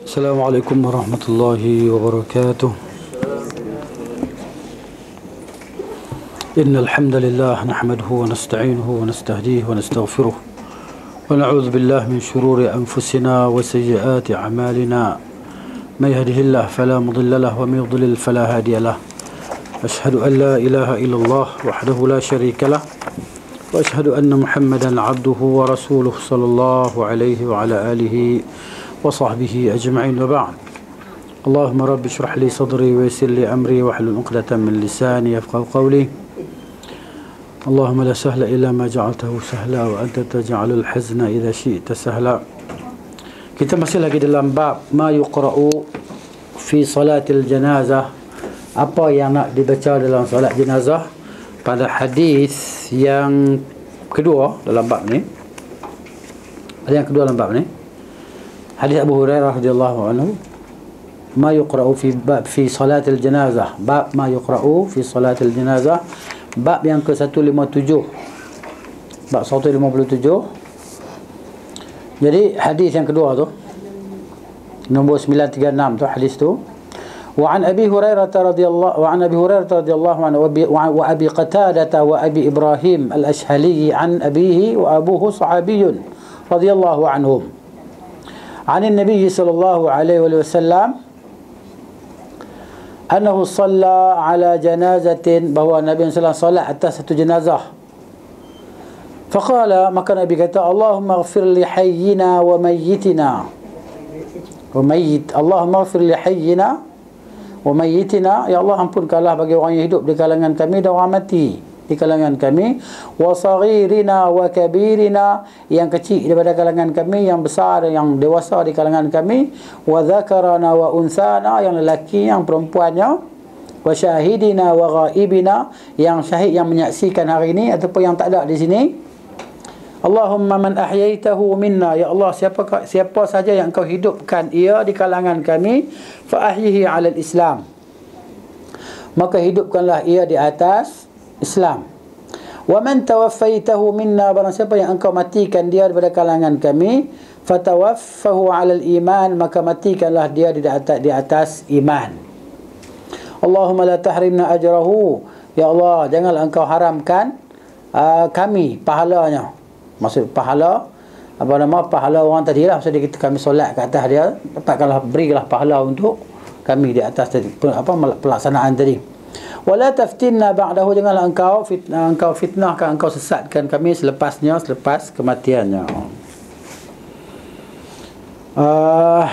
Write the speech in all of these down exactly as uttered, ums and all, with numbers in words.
السلام عليكم ورحمة الله وبركاته. إن الحمد لله نحمده ونستعينه ونستهديه ونستغفره ونعوذ بالله من شرور أنفسنا وسيئات أعمالنا. من يهده الله فلا مضل له ومن يضلل فلا هادي له. أشهد أن لا إله إلا الله وحده لا شريك له وأشهد أن محمدا عبده ورسوله صلى الله عليه وعلى آله وصحبه أجمعين، وبعد. اللهم رب اشرح لي صدري ويسر لي أمري واحلل عقدة من لساني يفقهوا قولي. اللهم لا سهل إلا ما جعلته سهلا وأنت تجعل الحزن إذا شئت سهلا. Kita masih lagi dalam bab ma yuqra'u fi salatil janazah, apa yang nak dibaca dalam solat jenazah. Pada hadis yang kedua dalam bab ni, ada yang kedua dalam bab ni, hadis Abu Hurairah radhiyallahu anhu, ma yuqra'u fi bab fi salatil janazah, bab ma yuqra'u fi salatil janazah, bab yang ke seratus lima puluh tujuh, bab seratus lima puluh tujuh. Jadi hadis yang kedua tu, nombor sembilan tiga enam tu hadis tu. Wa an Abi Hurairah radhiyallahu wa an Abi Hurairah radhiyallahu anhu wa Abi Qatadah wa Abi Ibrahim al-Ashhali an abihi wa abuhu sahabiyyun radhiyallahu anhum. An an-nabiy sallallahu alaihi wasallam annahu shalla ala janazatin, bahawa Nabi sallallahu alaihi wasallam salat atas satu jenazah. Faqala, maka Nabi kata, Allahumma ighfir li hayyina wa mayyitina wa mayyit, Allahumma ighfir li hayyina wa mayyitina, ya Allah ampunkanlah bagi orang yang hidup di kalangan kami dan orang mati di kalangan kami, wa saghirina wa kabirina, yang kecil daripada kalangan kami, yang besar yang dewasa di kalangan kami, wa dzakarana wa unsana, yang lelaki yang perempuannya, wa syahidina wa ghaibina, yang syahid yang menyaksikan hari ini ataupun yang tak ada di sini. Allahumma man ahyaitahu minna, ya Allah siapa siapa saja yang Engkau hidupkan ia di kalangan kami, fa ahyihi 'alal Islam, maka hidupkanlah ia di atas Islam. Wa man tawaffaitahu minna, barang siapa yang Engkau matikan dia daripada kalangan kami, fatawaffahu 'alal iman, maka matikanlah dia di atas di atas iman. Allahumma la tahrimna ajrahu, ya Allah janganlah Engkau haramkan uh, kami pahalanya. Maksud pahala, apa nama, pahala orang tadi lah. Maksudnya kita kami solat ke atas dia, dapatkanlah, berilah pahala untuk kami di atas tadi, apa pelaksanaan tadi. Wala taftinna ba'dahu, janganlah engkau fitnah, engkau fitnahkan, engkau sesatkan kami selepasnya, selepas kematiannya. Uh,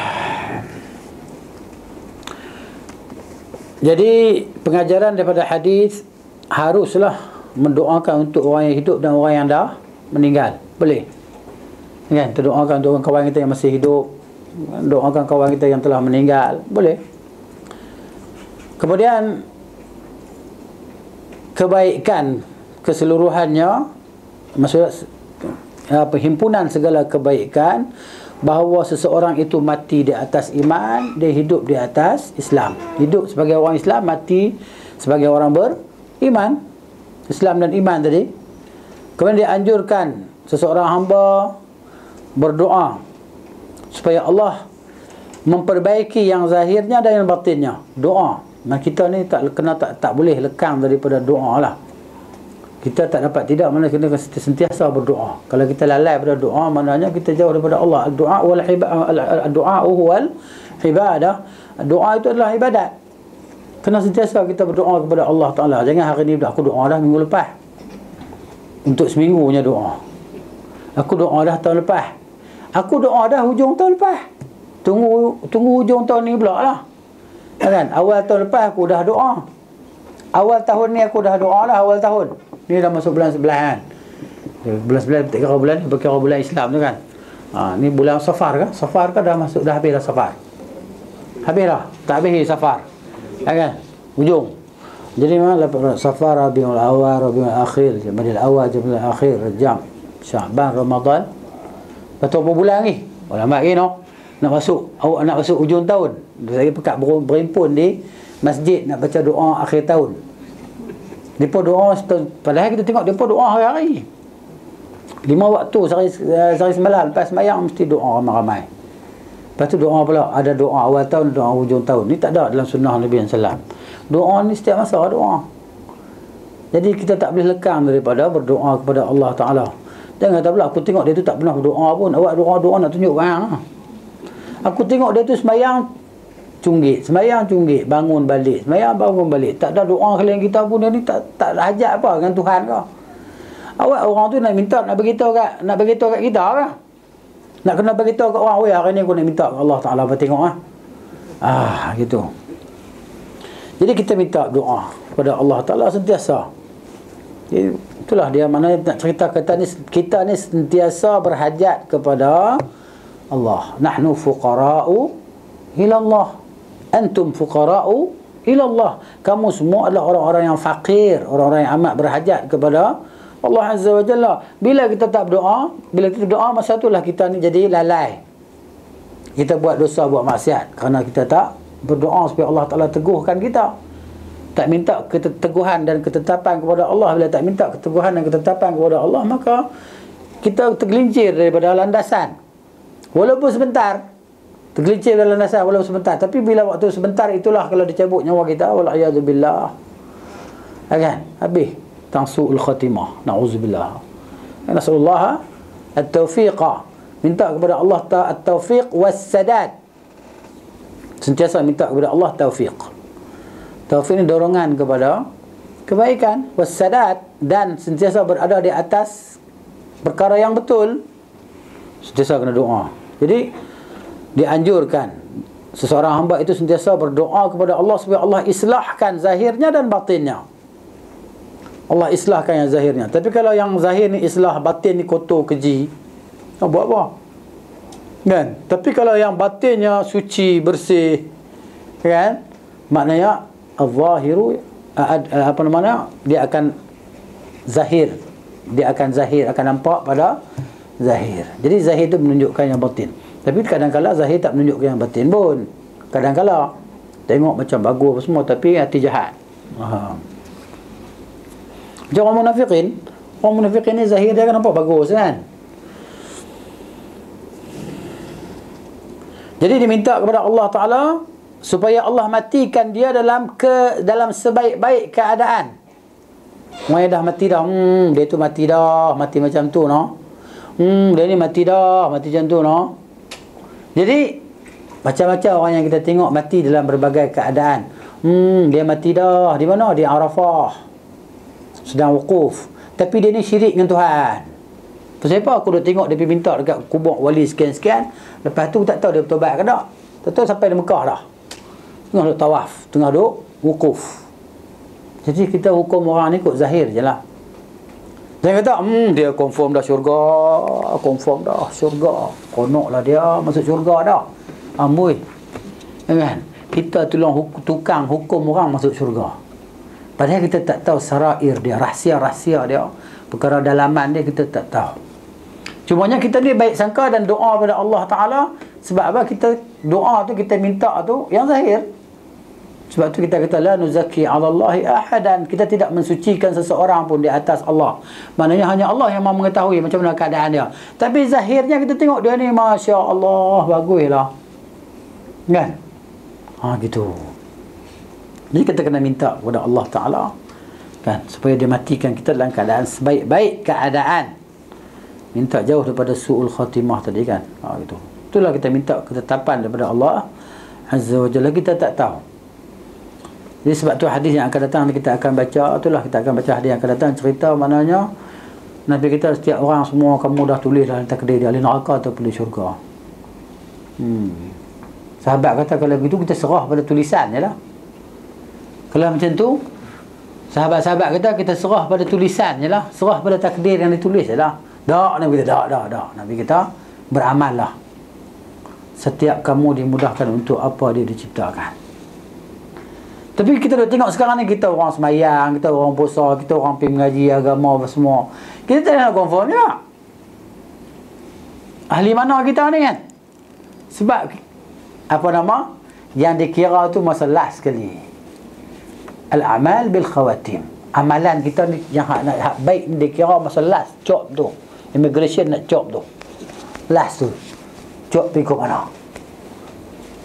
jadi pengajaran daripada hadis, haruslah mendoakan untuk orang yang hidup dan orang yang dah meninggal. Boleh kan? Kita doakan untuk kawan kita yang masih hidup, doakan kawan kita yang telah meninggal, boleh. Kemudian kebaikan keseluruhannya, maksudnya perhimpunan segala kebaikan, bahawa seseorang itu mati di atas iman, dia hidup di atas Islam. Hidup sebagai orang Islam, mati sebagai orang beriman. Islam dan iman tadi. Kemudian dianjurkan seseorang hamba berdoa supaya Allah memperbaiki yang zahirnya dan yang batinnya. Doa. Nah, kita ni tak kena tak tak boleh lekang daripada doa lah. Kita tak dapat tidak, mana kita sentiasa berdoa. Kalau kita lalai pada doa, maknanya kita jauh daripada Allah. Doa wal ibadah, doa wal ibadah. Doa itu adalah ibadat. Kena sentiasa kita berdoa kepada Allah Taala. Jangan hari ni aku doa dah minggu lepas, untuk seminggu punya doa. Aku doa dah tahun lepas. Aku doa dah hujung tahun lepas. Tunggu tunggu hujung tahun ni pula lah. Kan? Awal tahun lepas aku dah doa. Awal tahun ni aku dah doa lah, awal tahun. Ni dah masuk bulan sebelas kan. Bulan sebelas tak kira bulan ni, berkira bulan Islam tu kan. Ha, ni bulan Safar kan? Safar kan dah masuk, dah habis dah Safar. Habis dah. Tak habis Safar. Kan? Hujung. Jadi mana Safar, Rabiul Awal, Rabiul Akhir, Jamadil Awal, Jamadil Akhir, Rajab, Syaban, Ramadan. Betul berapa bulan ni? Ulama lagi no. Nak masuk, awak nak masuk hujung tahun. Saya pekat berimpun di masjid nak baca doa akhir tahun. Depa doa setahun. Padahal kita tengok depa doa hari-hari. Lima waktu sehari, sehari semalam lepas sembahyang mesti doa ramai-ramai. Lepas tu doa pula, ada doa awal tahun, doa hujung tahun. Ni tak ada dalam sunnah Nabi sallallahu alaihi wasallam. Doa ni setiap masa doa. Jadi kita tak boleh lekang daripada berdoa kepada Allah Ta'ala. Jangan kata pula, aku tengok dia tu tak pernah berdoa pun. Awak doa-doa nak tunjuk barang. Aku tengok dia tu sembahyang cunggit, sembahyang cunggit, bangun balik, sembahyang bangun balik. Tak ada doa kalian kita pun. Dia ni tak tak ada hajat apa dengan Tuhan kau. Awak orang tu nak minta, nak beritahu kat, nak beritahu kat kita ke? Nak kena beritahu kat orang, "Oi, hari ni aku nak minta kat Allah Ta'ala, apa tengok ah." Ah, gitu. Jadi kita minta doa kepada Allah Ta'ala sentiasa. Jadi, itulah dia mana nak cerita kita ni, kita ni sentiasa berhajat kepada Allah. Nahnu fuqara'u ila Allah. Antum fuqara'u ila Allah. Kamu semua adalah orang-orang yang fakir, orang-orang yang amat berhajat kepada Allah Azza wa Jalla. Bila kita tak berdoa, bila kita berdoa, masa itulah kita ni jadi lalai. Kita buat dosa, buat maksiat kerana kita tak berdoa supaya Allah Ta'ala teguhkan kita. Tak minta keteguhan dan ketetapan kepada Allah. Bila tak minta keteguhan dan ketetapan kepada Allah, maka kita tergelincir daripada landasan. Walaupun sebentar, tergelincir dalam landasan walaupun sebentar. Tapi bila waktu sebentar itulah kalau dicabut nyawa kita, wal'iyadzubillah, kan? Habis tangsu'ul khatimah, na'udzubillah. Nasallallahu at-taufiqa. Minta kepada Allah at-taufiq was-sadad. Sentiasa minta kepada Allah taufiq. Taufiq ni dorongan kepada kebaikan, was-sadad, dan sentiasa berada di atas perkara yang betul. Sentiasa kena doa. Jadi dianjurkan seseorang hamba itu sentiasa berdoa kepada Allah supaya Allah islahkan zahirnya dan batinnya. Allah islahkan yang zahirnya. Tapi kalau yang zahir ni islah, batin ni kotor, keji, nak buat apa? Kan? Tapi kalau yang batinnya suci, bersih, kan? Maknanya al-zahiru, apa namanya? Dia akan zahir. Dia akan zahir, akan nampak pada zahir. Jadi zahir itu menunjukkan yang batin. Tapi kadang-kadang zahir tak menunjukkan yang batin pun. Kadang-kadang tengok macam bagus apa semua, tapi hati jahat. Ha. Macam orang munafikin. Orang munafikin ni zahir dia kan nampak bagus kan. Jadi diminta kepada Allah Ta'ala supaya Allah matikan dia dalam ke dalam sebaik-baik keadaan. Orang yang dah mati dah, hmm, dia tu mati dah, mati macam tu no. Hmm, dia ni mati dah, mati macam tu no. Jadi macam-macam orang yang kita tengok mati dalam berbagai keadaan. Hmm, dia mati dah, di mana? Di Arafah, sedang wukuf. Tapi dia ni syirik dengan Tuhan. Pasal apa aku dah tengok dia pergi minta dekat kubur wali sekian-sekian, lepas tu tak tahu dia bertobat ke tak. Tak tahu sampai di Mekah dah, tengah duk tawaf, tengah duk wukuf. Jadi kita hukum orang ni ikut zahir je lah. Jangan kata, hmm, dia confirm dah syurga, confirm dah syurga, konok lah dia masuk syurga dah. Amboi, kan? Kita tolong hukum, tukang hukum orang masuk syurga, padahal kita tak tahu sarair dia, rahsia-rahsia dia, perkara dalaman dia kita tak tahu. Cumanya kita ni baik sangka dan doa pada Allah Ta'ala. Sebab apa? Kita doa tu, kita minta tu yang zahir. Sebab tu kita kata la nuzaki 'ala Allahi ahadan. Kita tidak mensucikan seseorang pun di atas Allah. Maknanya hanya Allah yang mahu mengetahui macam mana keadaan dia. Tapi zahirnya kita tengok dia ni Masya Allah, baguslah, kan? Ha, gitu. Jadi kita kena minta kepada Allah Ta'ala, kan, supaya dia matikan kita dalam keadaan sebaik-baik keadaan. Minta jauh daripada su'ul khatimah tadi, kan. Ha, gitu. Itulah kita minta ketetapan daripada Allah Azza wa Jalla. Kita tak tahu. Jadi sebab tu hadis yang akan datang kita akan baca, itulah kita akan baca hadis yang akan datang, cerita maknanya Nabi kita setiap orang semua kamu dah tulis dalam takdir dia, ahli neraka atau ahli syurga. Hmm. Sahabat kata kalau begitu kita serah pada tulisan je lah. Kalau macam tu, sahabat-sahabat kata kita serah pada tulisan je lah, serah pada takdir yang ditulis je lah. Tak, Nabi kita, tak, tak, tak. Nabi kita beramal lah. Setiap kamu dimudahkan untuk apa dia diciptakan. Tapi kita dah tengok sekarang ni, kita orang semayang, kita orang puasa, kita orang pergi mengaji agama apa semua. Kita tak nak confirm juga. Ahli mana kita ni, kan? Sebab apa nama? Yang dikira tu masa last sekali. Al-amal bil khawatim. Amalan kita ni yang hak, hak baik ni dikira masa last, cop tu. Immigration nak cop tu. Last tu. Cop pergi ke mana?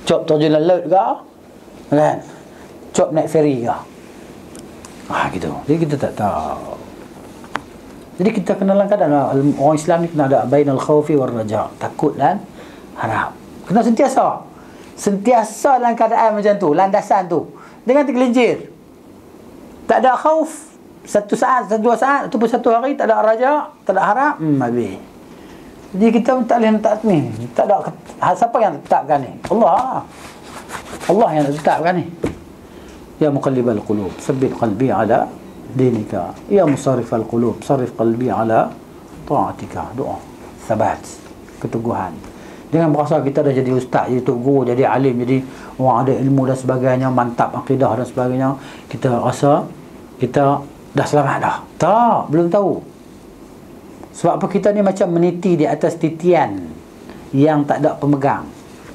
Cop terjun dalam laut ke? Kan? Cop naik feri ke? Ah gitu. Jadi kita tak tahu. Jadi kita kena dalam keadaan orang Islam ni kena ada bainal khaufi war raja, takut dan harap. Kena sentiasa. Sentiasa dalam keadaan macam tu, landasan tu. Jangan tergelincir. Tak ada khauf satu saat, satu dua saat ataupun satu hari, tak ada raja, tak ada harap, hmm habis. Jadi kita tak boleh letak ni. Tak ada siapa yang tetapkan ni? Allah. Allah yang tetapkan ni. Ya muqallibal qulub, tsabbit qalbi ala dinika. Ya musarrifal qulub, sarrif qalbi ala taatika. Doa sabat, keteguhan. Jangan berasa kita dah jadi ustaz, jadi tok guru, jadi alim, jadi orang ada ilmu dan sebagainya, mantap akidah dan sebagainya, kita rasa kita dah selamat dah. Tak, belum tahu. Sebab apa kita ni macam meniti di atas titian yang tak ada pemegang.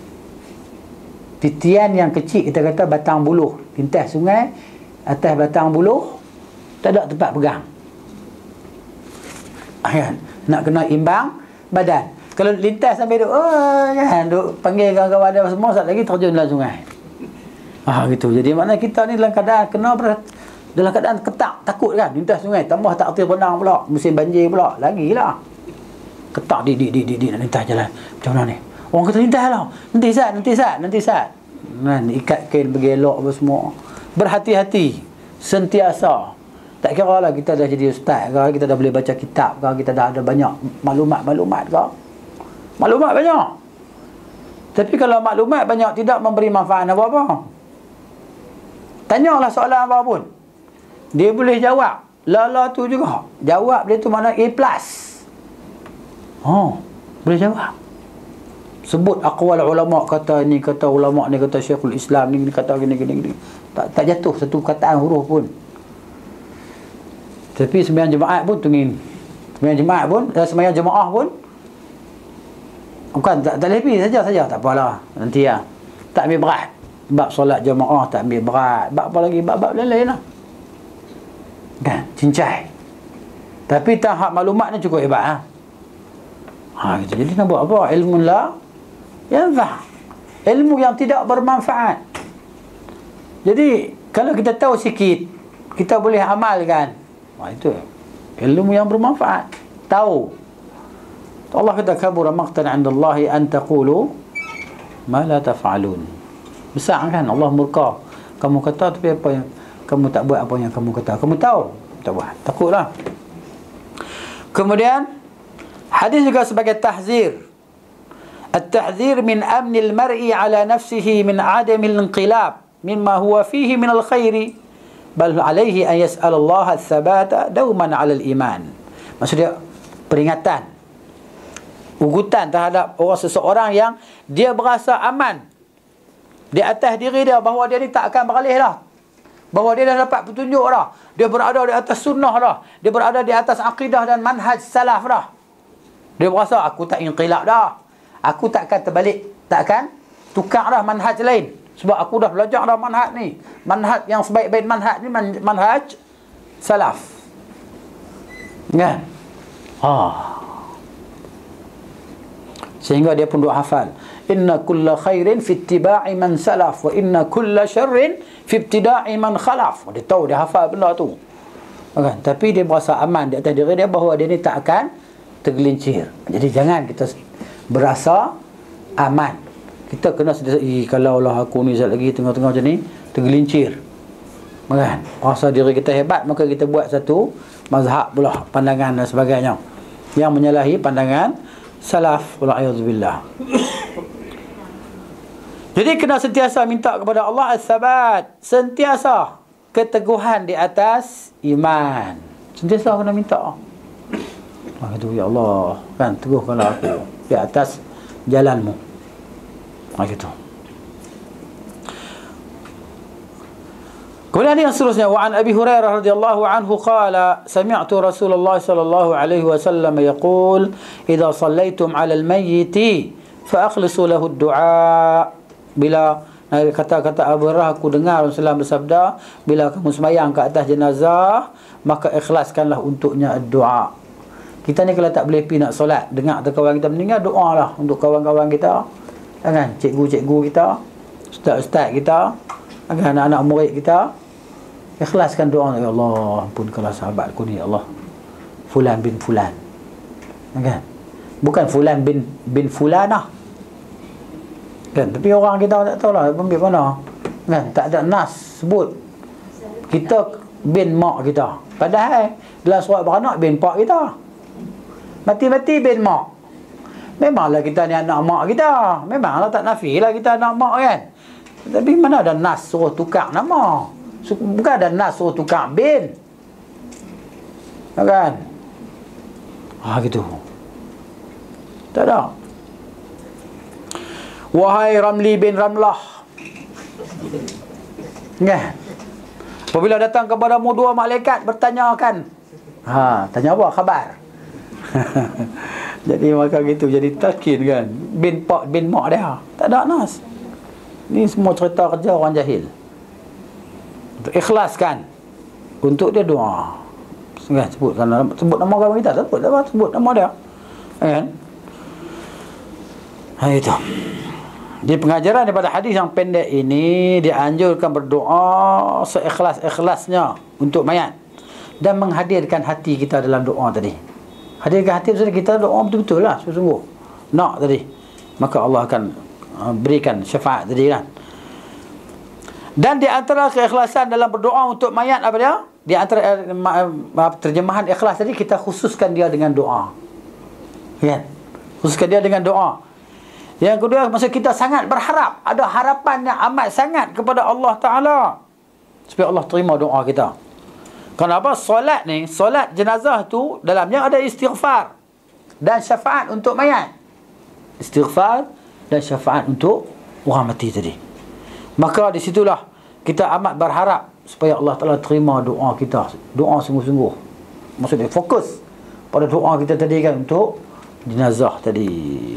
Titian yang kecil, kita kata batang buluh, lintas sungai, atas batang buluh, tak ada tempat pegang. Kan? Nak kena imbang badan. Kalau lintas sampai duk, oh, kan, duk panggil kawan-kawan dia semua, saat lagi terjun dalam sungai. Ah gitu. Jadi makna kita ni dalam keadaan kena ber, dalam keadaan ketak, takut kan, lintas sungai, tambah tak erti renang pula, musim banjir pula, lagilah. Ketak di di di di, di nak lintas jalan. Macam mana ni? Orang kata lintas lah. Nanti sat, nanti sat, nanti sat. Kan, ikat kain bergelok apa semua. Berhati-hati, sentiasa. Tak kira lah kita dah jadi ustaz ke, kita dah boleh baca kitab ke, kita dah ada banyak maklumat-maklumat ke. Maklumat banyak. Tapi kalau maklumat banyak tidak memberi manfaat apa-apa. Tanyalah soalan apa pun, dia boleh jawab. Lala tu juga. Jawab dia tu mana A plus. Oh, boleh jawab. Sebut aqwal ulama, kata ni, kata ulama ni, kata Syekhul Islam ni, kata gini gini gini. Tak tak jatuh satu kataan huruf pun. Tapi sembahyang jemaat pun tungin. Sembahyang jemaat pun, sembahyang jemaah pun bukan tak, tak lebih saja saja tak apalah. Nanti ya. Tak ambil berat. Bab solat jemaah tak ambil berat. Bab apa lagi? Bab-bab lain-lain lah. Kan? Cincai. Tapi tahap maklumat ni cukup hebat ha. Ha gitu. Jadi nak buat apa? Ilmu la yanfa'. Ilmu yang tidak bermanfaat. Jadi kalau kita tahu sikit, kita boleh amalkan. Ha itu ilmu yang bermanfaat. Tahu. Allah kata kabura maqtan 'inda Allah an taqulu ma la taf'alun. Besar kan Allah murka. Kamu kata tapi apa yang kamu tak buat, apa yang kamu kata. Kamu tahu, tak buat. Takutlah. Kemudian hadis juga sebagai tahzir. At-tahzir min amni al-mar'i 'ala nafsihi min 'adami al-inqilab mimma huwa fihi min al-khairi bal 'alayhi an yas'al Allah ats-tsabata dawman 'ala al-iman. Maksudnya peringatan, ugutan terhadap orang seseorang yang dia berasa aman di atas diri dia bahawa dia ni tak akan beralih dah, bahawa dia dah dapat petunjuk dah, dia berada di atas sunnah dah, dia berada di atas akidah dan manhaj salaf dah. Dia berasa aku tak inqilab dah, aku tak akan terbalik, tak akan tukar dah manhaj lain, sebab aku dah belajar dah manhaj ni, manhaj yang sebaik-baik manhaj ni manhaj salaf kan. Ah, sehingga dia pun duk hafal, inna kulla khairin fi ittiba'i man salaf wa inna kulla syarrin fi ibtida'i man khalaf. Dia tahu, dia hafal benda tu kan? Tapi dia berasa aman di atas diri dia bahawa dia ni tak akan tergelincir. Jadi jangan kita berasa aman. Kita kena sentiasa, kalau lah aku ni sekejap lagi tengah-tengah macam ni tergelincir kan, rasa diri kita hebat, maka kita buat satu mazhab pula, pandangan dan sebagainya yang menyalahi pandangan salaf, wala'iyadzubillah. Jadi kena sentiasa minta kepada Allah as-sabat, sentiasa keteguhan di atas iman, sentiasa kena minta. Ah itu, ya Allah kan, teguhkanlah aku di atas jalanmu. Ah gitu. Kemudian yang seterusnya, wa an Abi Hurairah radhiyallahu anhu qala sami'tu Rasulullah sallallahu alaihi wasallam yaqul idza sallaitum 'ala al-mayyit fa akhlisu lahu ad-du'a. Bila kata-kata Abu Hurairah, aku dengar Rasulullah bersabda, bila kamu sembahyang ke atas jenazah maka ikhlaskanlah untuknya doa. Kita ni kalau tak boleh pergi nak solat, dengar tu kawan kita meninggal, doalah untuk kawan-kawan kita, kan, cikgu-cikgu kita, ustaz-ustaz kita, agar anak-anak murid kita ikhlaskan doa, ya Allah ampunkanlah sahabatku ni, ya Allah fulan bin fulan, kan? Bukan fulan bin bin fulanah, kan? Tapi orang kita tak tahu lah ambil mana, kan? Tak ada nas sebut kita bin mak kita, padahal dalam surat beranak bin pak kita, mati-mati bin mak. Memanglah kita ni anak mak kita, memanglah tak nafi lah kita anak mak, kan? Tapi mana ada nas suruh tukar nama, bukan ada nas suruh tukar bin, kan? Ah gitu. Tak ada. Wahai Ramli bin Ramlah, kan? Apabila datang kepadamu dua malaikat bertanyakan, ha, tanya apa khabar? Jadi maka gitu, jadi takin, kan? Bin pak bin mak dia, tak ada nas. Ni semua cerita kerja orang jahil. Untuk ikhlaskan, untuk dia doa, kan? Sebutkan, sebut nama kawan kita, sebut apa? Sebut nama dia, kan? Ha, itu. Di pengajaran daripada hadis yang pendek ini, dianjurkan berdoa seikhlas-ikhlasnya untuk mayat dan menghadirkan hati kita dalam doa tadi. Hadirkan hati maksudnya kita doa betul-betul lah, sungguh-sungguh nak tadi, maka Allah akan uh, berikan syafaat tadi, kan? Dan di antara keikhlasan dalam berdoa untuk mayat apa dia? Di antara uh, terjemahan ikhlas tadi, kita khususkan dia dengan doa, kan? Khususkan dia dengan doa. Yang kedua, maksud kita sangat berharap, ada harapan yang amat sangat kepada Allah Ta'ala supaya Allah terima doa kita. Kenapa? Solat ni, solat jenazah tu dalamnya ada istighfar dan syafaat untuk mayat. Istighfar dan syafaat untuk orang mati tadi. Maka di situlah kita amat berharap supaya Allah Ta'ala terima doa kita, doa sungguh-sungguh. Maksudnya fokus pada doa kita tadi, kan, untuk jenazah tadi.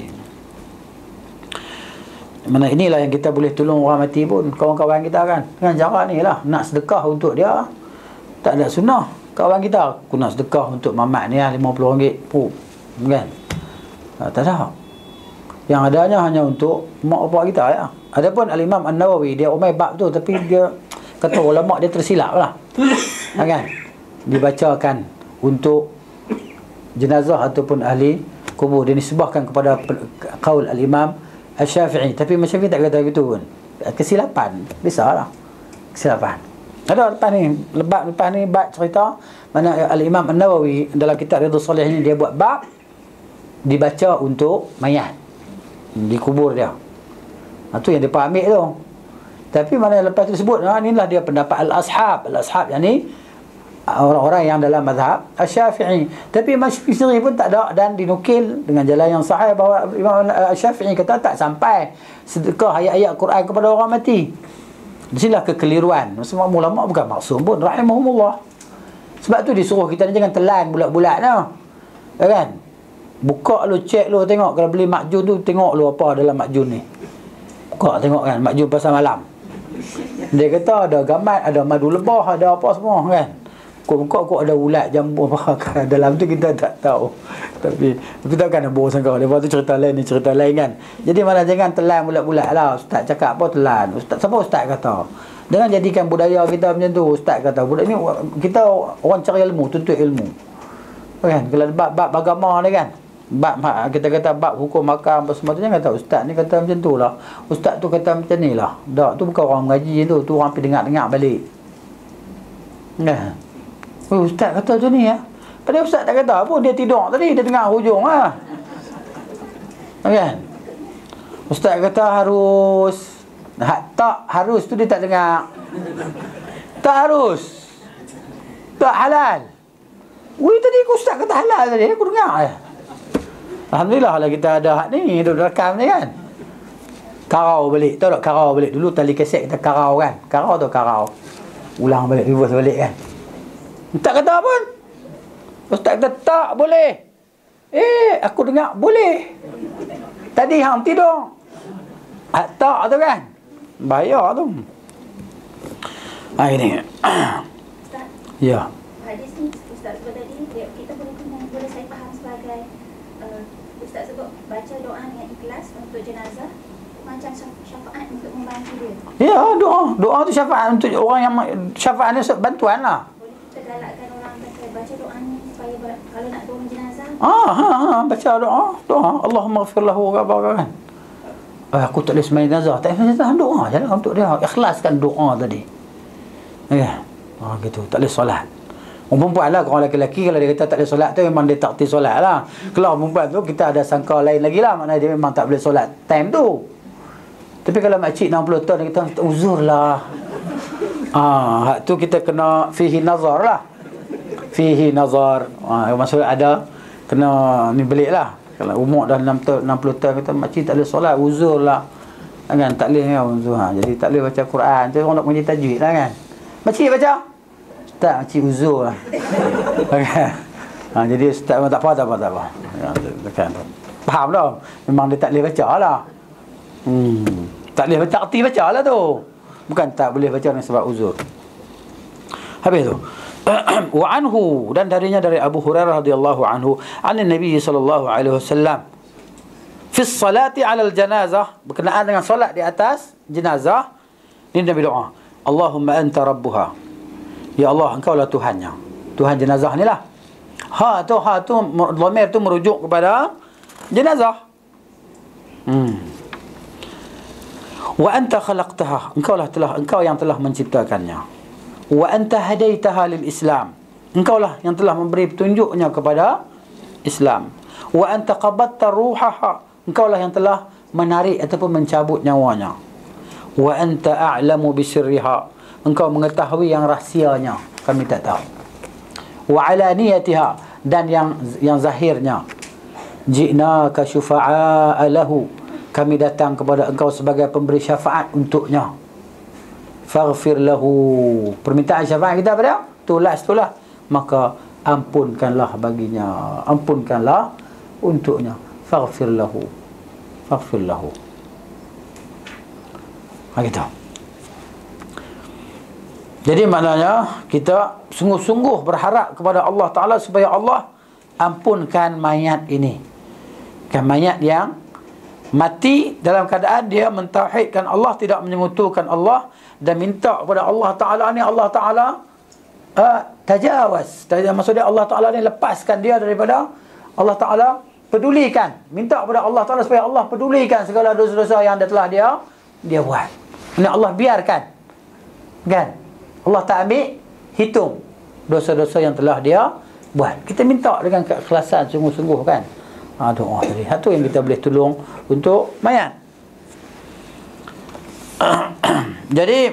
Mana inilah yang kita boleh tolong orang mati pun, kawan-kawan kita, kan, dengan cara ni lah, nak sedekah untuk dia. Tak ada sunnah kawan kita, aku nak sedekah untuk mamat ni lah lima puluh ringgit pun, kan? Ha, tak ada. Yang adanya hanya untuk mak bapak kita, ya. Adapun Al-Imam An-Nawawi, dia umai bab tu, tapi dia kata ulama dia tersilap lah, ha, kan? Dibacakan untuk jenazah ataupun ahli kubur. Dia disebahkan kepada qaul Al-Imam Al-Syafi'i, tapi Syafi'i tak kata begitu pun. Kesilapan, bisalah kesilapan. Ada lepas ni, lepas, lepas ni bab cerita mana Al-Imam An-Nawawi dalam kitab Riyadhus Shalihin, dia buat bab dibaca untuk mayat di kubur dia. Itu yang dia ambil tu. Tapi mana lepas tu sebut, ha, inilah dia pendapat Al-Ashab. Al-Ashab yang ni orang-orang yang dalam mazhab Al-Syafi'i. Tapi Imam Syafi'i pun tak ada, dan dinukil dengan jalan yang sahih bahawa Imam Al-Syafi'i kata tak sampai sedekah ayat-ayat Quran kepada orang mati. Di sinilah kekeliruan. Semua ulama bukan maksum pun, rahimahumullah. Sebab tu disuruh kita ni jangan telan bulat-bulat dah, kan? Buka lu, cek lu, tengok kalau beli makjun tu, tengok lu apa dalam makjun ni. Buka tengok, kan, makjun pasal malam. Dia kata ada gambar, ada madu lebah, ada apa semua, kan? Buka-buka kok ada ulat jambu apa dalam tu, kita tak tahu. Tapi tapi takkan nak bohong sangka. Lepas tu cerita lain ni cerita lain, kan. Jadi mana jangan telan bulat-bulat lah. Ustaz cakap apa telan. Ustaz, siapa ustaz kata? Jangan jadikan budaya kita macam tu. Ustaz kata budak ni, kita orang cari ilmu, tuntut ilmu, kan? Kalau bab-bab agama ni, kan, bab kita kata bab hukum makam apa semua tu, jangan kata ustaz ni kata macam tu lah, ustaz tu kata macam ni lah. Tak, tu bukan orang mengaji tu, tu orang pergi dengar-dengar balik, kan. Oh, ustaz kata macam ni, ya. Padahal ustaz tak kata apa, dia tidur tadi, dia dengar hujung lah, kan. Ustaz kata harus, ha, tak harus tu dia tak dengar. Tak harus, tak halal. Weh, tadi aku ustaz kata halal tadi, aku dengar ya. Alhamdulillah lah kita ada hak ni, duduk rekam ni, kan. Karau balik, tahu tak karau balik? Dulu tali kaset kita karau, kan. Karau tu karau, ulang balik, reverse balik, kan. Tak kata pun. Ustaz kata tak boleh. Eh, aku dengar boleh. Tadi hang tidur. Ah, tak tu, kan. Bahaya tu. Ha, ini. Ustaz. Ya. Hadis ni Ustaz sebut tadi, kita boleh boleh saya faham sebagai uh, Ustaz sebut baca doa dengan ikhlas untuk jenazah. macam syaf- syafaat untuk membantu dia. Ya, doa. Doa tu syafaat untuk orang yang syafaat ni bantuan lah. Boleh kita galakkan orang kata baca doa ni supaya ber- kalau nak turun jenazah. Ah, ha, ha, baca doa. Doa. Allahumma ghafir lahu wa kan. Eh, aku tak boleh sembahyang jenazah. Tak boleh jenazah, doa je lah untuk dia. Ikhlaskan doa tadi. Ya. Ah, gitu. Tak boleh solat. Orang perempuan lah, orang lelaki-lelaki kalau dia kata tak boleh solat tu memang dia tak takti solat lah. Kalau orang perempuan tu kita ada sangka lain lagi lah, maknanya dia memang tak boleh solat time tu. Tapi kalau makcik enam puluh tahun dia kata uzur lah. Ah, hak tu kita kena fihi nazar lah. Fihi nazar. Ah, maksud ada kena ni belik lah. Kalau umur dah enam puluh tahun kata makcik tak boleh solat, uzur lah. Kan tak boleh kan uzur. Ha, jadi tak boleh baca Quran. Tu orang nak mengaji tajwid lah kan. Makcik baca. Tak, makcik uzur lah. Ha, jadi ustaz tak apa, tak apa, tak apa. Ya, faham tak? Memang dia tak boleh baca lah. Hmm. Tak boleh baca, arti baca lah tu. Bukan tak boleh baca dengan sebab uzur. Habis tu. Wa anhu, dan darinya dari Abu Hurairah radhiyallahu anhu, an Nabi sallallahu alaihi wasallam fi salati ala al-janazah, berkenaan dengan solat di atas jenazah, ni Nabi doa, Allahumma anta rabbuha. Ya Allah, engkau lah Tuhannya. Tuhan jenazah ni lah. Ha tu, ha tu, dhamir tu merujuk kepada jenazah. Hmm. Wa anta khalaqtaha. Engkau lah telah, engkau yang telah menciptakannya. Wa anta hadaitaha lil Islam. Engkau lah yang telah memberi petunjuknya kepada Islam. Wa anta qabadta ruhaha. Engkau lah yang telah menarik ataupun mencabut nyawanya. Wa anta a'lamu bisirriha. Engkau mengetahui yang rahsianya, kami tak tahu. Wa alaniyatiha, dan yang yang zahirnya. Ji'naka syufa'a lahu. Kami datang kepada engkau sebagai pemberi syafaat untuknya. Faghfir lahu. Permintaan syafaat kita apa dia? Tulas tulah. Maka ampunkanlah baginya. Ampunkanlah untuknya. Faghfir lahu. Faghfir lahu. Ha, gitu. Jadi maknanya kita sungguh-sungguh berharap kepada Allah Ta'ala supaya Allah ampunkan mayat ini. Kan mayat yang mati dalam keadaan dia mentauhidkan Allah, tidak menyekutukan Allah, dan minta kepada Allah Ta'ala ni, Allah Ta'ala uh, tajawaz. Maksudnya Allah Ta'ala ni lepaskan dia daripada, Allah Ta'ala pedulikan. Minta kepada Allah Ta'ala supaya Allah pedulikan segala dosa-dosa yang telah dia dia buat. Ini Allah biarkan. Kan? Allah tak ambil hitung dosa-dosa yang telah dia buat. Kita minta dengan keikhlasan sungguh-sungguh kan. Ha, doa tadi. Itu yang kita boleh tolong untuk mayat. Jadi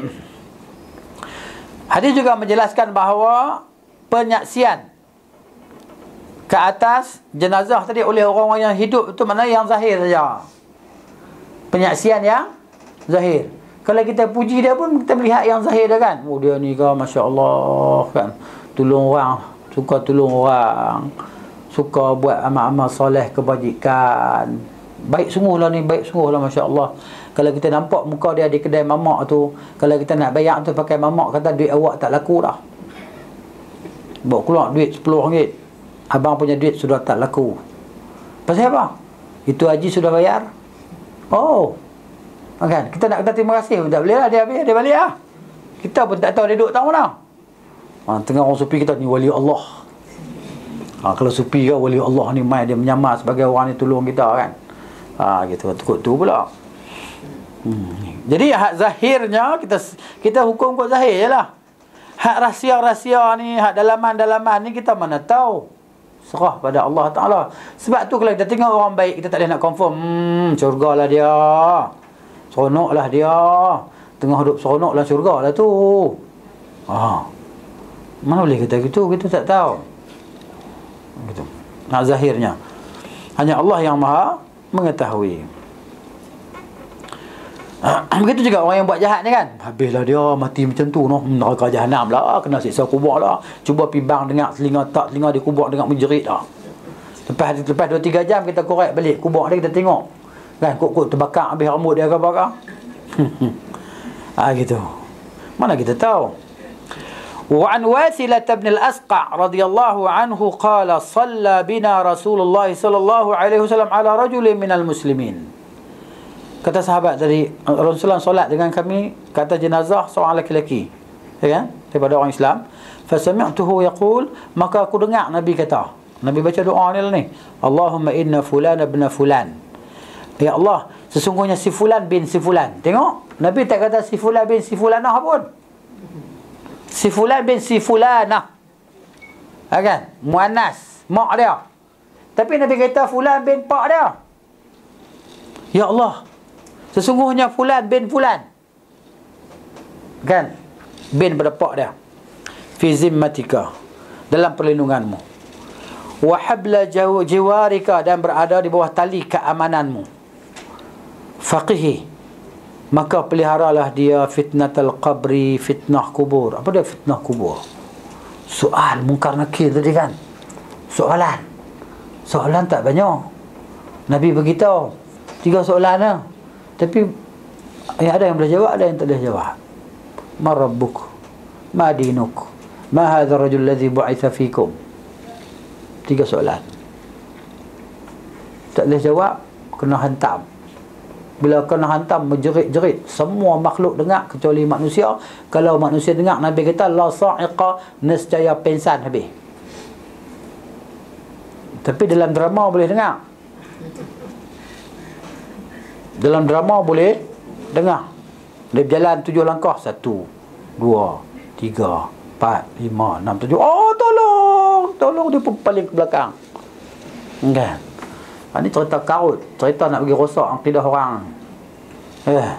hadis juga menjelaskan bahawa penyaksian ke atas jenazah tadi oleh orang-orang yang hidup itu mana yang zahir saja. Penyaksian yang zahir. Kalau kita puji dia pun kita melihat yang zahir dia kan. Oh dia ni kan masya-Allah kan. Tolong orang, suka tolong orang. Suka buat amal-amal soleh, kebajikan. Baik sungguhlah ni, baik sungguhlah masya-Allah. Kalau kita nampak muka dia di kedai mamak tu, kalau kita nak bayar tu pakai mamak, kata duit awak tak laku dah. Bawa keluar duit sepuluh ringgit. Abang punya duit sudah tak laku. Pasal apa? Itu haji sudah bayar. Oh. Kan? Kita nak kata terima kasih pun tak boleh lah, dia habis, dia balik lah. Kita pun tak tahu dia duduk tahu mana. Ha, tengah orang supi kita ni wali Allah. Ha, kalau supi ke wali Allah ni mai dia menyamar sebagai orang ni tolong kita kan. Ha, gitu, tukut tu pula. Hmm. Jadi hak zahirnya kita kita hukum kot zahir je lah. Hak rahsia-rahsia ni, hak dalaman-dalaman ni kita mana tahu. Serah pada Allah Ta'ala. Sebab tu kalau kita tengok orang baik, kita tak boleh nak confirm. Hmm, syurga lah dia. Seronok lah dia. Tengah hidup seronok lah syurga lah tu. Ah, mana boleh kata gitu? Kita tak tahu. Gitu. Nah, zahirnya hanya Allah yang maha mengetahui. Begitu juga orang yang buat jahat ni kan. Habislah dia mati macam tu noh. Neraka jahanam lah, kena siksa kubur lah. Cuba pibang dengar telinga tak telinga di kubur dengar menjerit dah. Lepas lepas dua tiga jam kita korek balik kubur dia, kita tengok. Kan kok-kok terbakar habis rambut dia ke bakar. Ah gitu. Mana kita tahu. Wa an Wasilah bin al-Asqa radhiyallahu anhu qala shalla bina Rasulullah sallallahu alaihi wasallam ala rajulin minal muslimin. Kata sahabat tadi, Rasulullah solat dengan kami, kata jenazah seorang lelaki, ya kan, daripada orang Islam. Fasami'tuhu yaqul, maka aku dengar Nabi kata, Nabi baca doa ni lah ni, Allahumma inna fulan ibn fulan, ya Allah, sesungguhnya si fulan bin si fulan. Tengok, Nabi tak kata si fulan bin si fulanah pun, si fulan bin si fulanah, ha, kan, muannas, mak dia. Tapi Nabi kata fulan bin pak dia. Ya Allah, sesungguhnya fulan bin fulan, kan, bin pada pak dia, fi zimmatika, dalam perlindunganmu, wa habla jiwarika, dan berada di bawah tali keamananmu, faqihi, maka peliharalah dia fitnatul qabri, fitnah kubur. Apa dia fitnah kubur? Soal mungkar nakir tadi kan, soalan soalan tak banyak, Nabi beritahu tiga soalan lah. Tapi yang ada yang boleh jawab, ada yang tak boleh jawab. Ma rabbuk, ma dinuk, ma hadha rajul ladzi bu'itha fikum. Tiga soalan. Tak boleh jawab, kena hantam. Bila kena hantam, menjerit-jerit. Semua makhluk dengar kecuali manusia. Kalau manusia dengar, Nabi kata la sa'iqa, nescaya pensan habis. Tapi dalam drama boleh dengar. Dalam drama boleh dengar. Dia berjalan tujuh langkah, satu, dua, tiga, empat, lima, enam, tujuh. Oh, tolong, tolong, dia pun paling ke belakang. Kan? Ha, ni cerita karut, cerita nak bagi rosak akidah orang. Eh.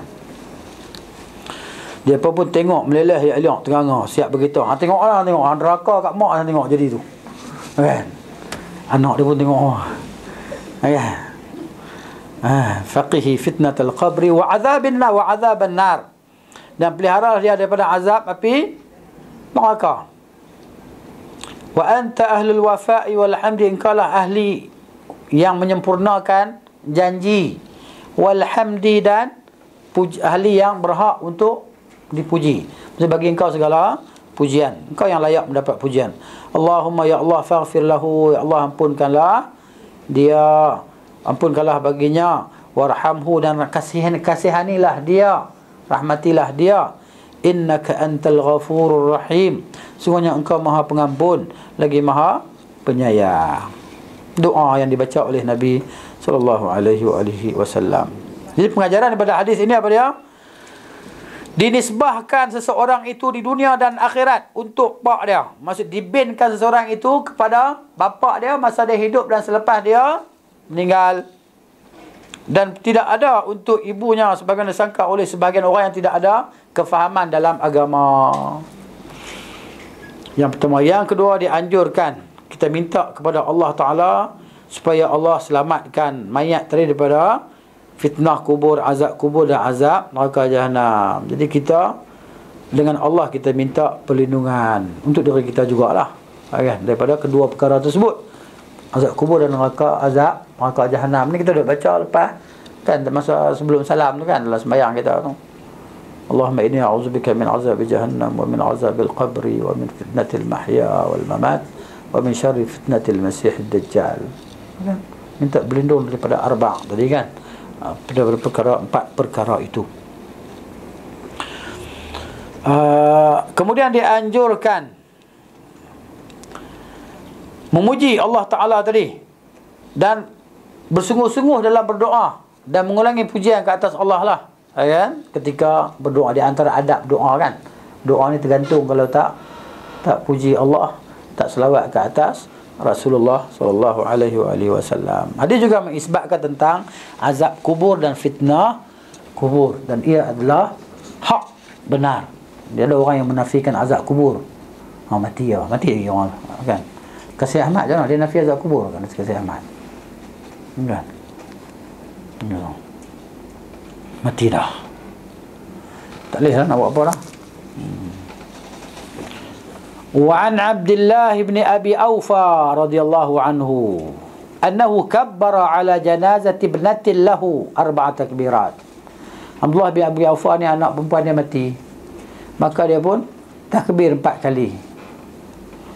Dia apa pun tengok meleleh ya elok tengah-tengah siap begitu. Ha, tengok orang tengok, ha, neraka kat mak orang tengok jadi tu. Kan? Anak dia pun tengok. Oh. Ya. Ah, faqihi fitnatul qabri wa azabin nar wa azaban nar, dan pelihara dia daripada azab api neraka. Wa anta ahlul wafa'i wal hamdi, engkaulah ahli yang menyempurnakan janji, wal hamdi, dan puji, ahli yang berhak untuk dipuji. Maksud bagi engkau segala pujian, engkau yang layak mendapat pujian. Allahumma ya Allah faghfir lahu, ya Allah ampunkanlah dia, ampunkanlah baginya, warhamhu, dan kasihan kasihanilah dia, rahmatilah dia, innaka antal ghafurur rahim, sungguhnya engkau maha pengampun lagi maha penyayang. Doa yang dibaca oleh Nabi sallallahu alaihi wasallam. Jadi pengajaran daripada hadis ini apa dia? Dinisbahkan seseorang itu di dunia dan akhirat untuk pak dia. Maksud dibinkan seseorang itu kepada bapa dia masa dia hidup dan selepas dia meninggal. Dan tidak ada untuk ibunya sebagaimana disangka oleh sebahagian orang yang tidak ada kefahaman dalam agama. Yang pertama. Yang kedua, dianjurkan kita minta kepada Allah Ta'ala supaya Allah selamatkan mayat tadi daripada fitnah kubur, azab kubur dan azab neraka jahanam. Jadi kita dengan Allah kita minta perlindungan untuk diri kita jugalah, kan, daripada kedua perkara tersebut, azab kubur dan neraka, azab neraka jahanam. Ni kita dah baca lepas kan, masa sebelum salam tu kan, dalam sembahyang kita tu, Allahumma inni a'udzubika min azab jahannam wa min azabil qabri wa min fitnatil mahya wal mamat wa min syarri fitnatil masihid dajjal. Kan? Minta berlindung daripada arba' tadi kan, daripada perkara, empat perkara itu. Uh, kemudian dianjurkan memuji Allah Ta'ala tadi dan bersungguh-sungguh dalam berdoa dan mengulangi pujian ke atas Allah lah, kan, ketika berdoa. Di antara adab doa kan, doa ni tergantung, kalau tak tak puji Allah, tak selawat ke atas Rasulullah sallallahu alaihi wasallam. Hadis juga mengisbatkan tentang azab kubur dan fitnah kubur, dan ia adalah hak, benar. Dia ada orang yang menafikan azab kubur. Ha, mati ya, mati lagi orang kan. Kasih Ahmad jangan dia nafi azab kubur kan, Kasih Ahmad. Kan? Ya. Mati dah. Tak boleh lah nak buat apa dah. Hmm. Wa an Abdullah bin Abi Aufa radhiyallahu anhu annahu kabbara ala janazati ibnatin lahu arba'a takbirat. Abdullah bin Abi Aufa ni anak perempuan dia mati, maka dia pun takbir empat kali.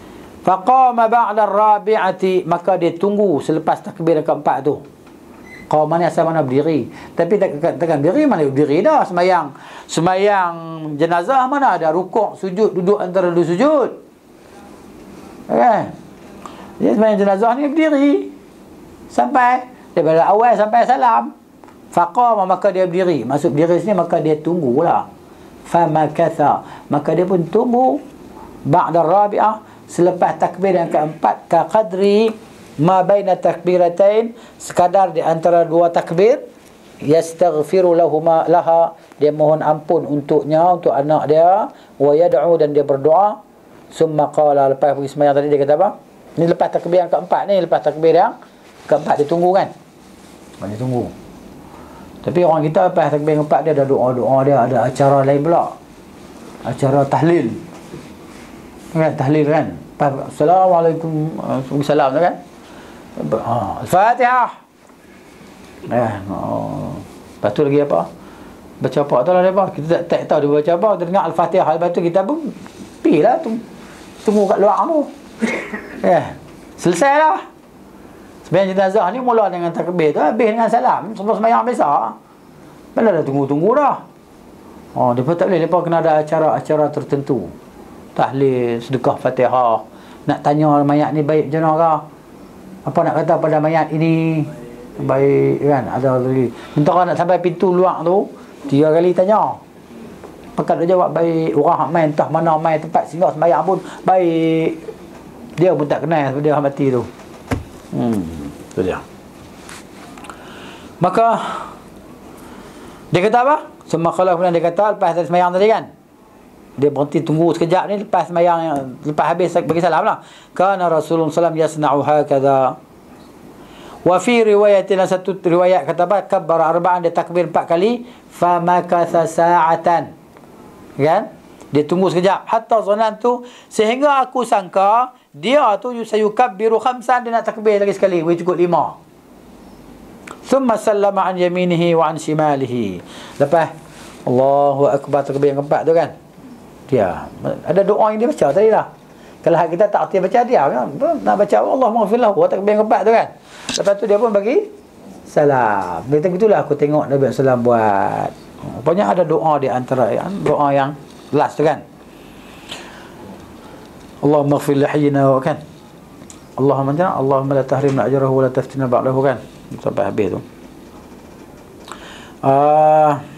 Faqama ba'da ar-rabi'ati, maka dia tunggu selepas takbir keempat tu. Qama ni asal mana berdiri. Tapi tak tekan berdiri mana berdiri dah semayang. Semayang jenazah mana ada rukuk, sujud, duduk antara dua sujud. Kan? Jadi semayang jenazah ni berdiri. Sampai daripada awal sampai salam. Faqama maka dia berdiri. Maksud berdiri sini maka dia tunggulah. Famakatha maka dia pun tunggu ba'da rabi'ah selepas takbir yang keempat ka qadri ma baina takbiratain sekadar di antara dua takbir yastaghfiru lahuma laha dia mohon ampun untuknya untuk anak dia wa yad'u dan dia berdoa summa qala lepas pergi sembahyang tadi dia kata apa ni lepas takbir yang keempat ni lepas takbir yang keempat dia tunggu kan dia tunggu tapi orang kita lepas takbir yang keempat dia ada doa-doa dia ada acara lain pula acara tahlil kan tahlil kan Assalamualaikum Waalaikumsalam kan ha, Al-Fatihah eh, oh. Lepas tu lagi apa baca apa tu lah dia apa kita tak, tak tahu dia baca apa kita dengar Al-Fatihah lepas tu kita pun pergi lah tu, tunggu kat luar tu eh, selesai lah sebenarnya jenazah ni mula dengan takbir tu habis dengan salam sebelum sembahyang biasa bila dah tunggu-tunggu dah oh, dia pun tak boleh dia pun kena ada acara-acara tertentu tahlil, sedekah Fatihah nak tanya mayat ni baik macam mana ke apa nak kata pada mayat ini baik kan ada lagi minta nak sampai pintu luar tu tiga kali tanya pakat dia jawab baik orang main entah mana main tempat singgah sembahyang pun baik dia pun tak kenal dia mati tu hmm tu dia maka dia kata apa semua kalau kemudian dia kata lepas dari sembahyang tadi kan dia berhenti tunggu sekejap ni lepas sembahyang lepas habis bagi salam lah kana Rasulullah sallallahu alaihi wasallam yasna'u hakadha wa fi riwayatin satu riwayat kata apa kabbara arba'an dia takbir empat kali fa makatha sa'atan kan dia tunggu sekejap hatta zanantu sehingga aku sangka dia tu sayukabbiru khamsan dia nak takbir lagi sekali boleh cukup lima thumma sallama an yaminihi wa an shimalihi lepas Allahu akbar takbir yang keempat tu kan dia ada doa yang dia baca tadi lah kalau kita tak arti baca dia kan nak baca Allah maghfirlah wa takbir yang keempat tu kan lepas tu dia pun bagi salam dia kata itulah aku tengok Nabi sallallahu alaihi wasallam buat banyak ada doa di antara doa yang last tu kan Allahumma ighfir li hayyina wa kan Allahumma jana Allahumma la tahrimna ajrahu wa la taftina ba'dahu kan sampai habis tu ah uh,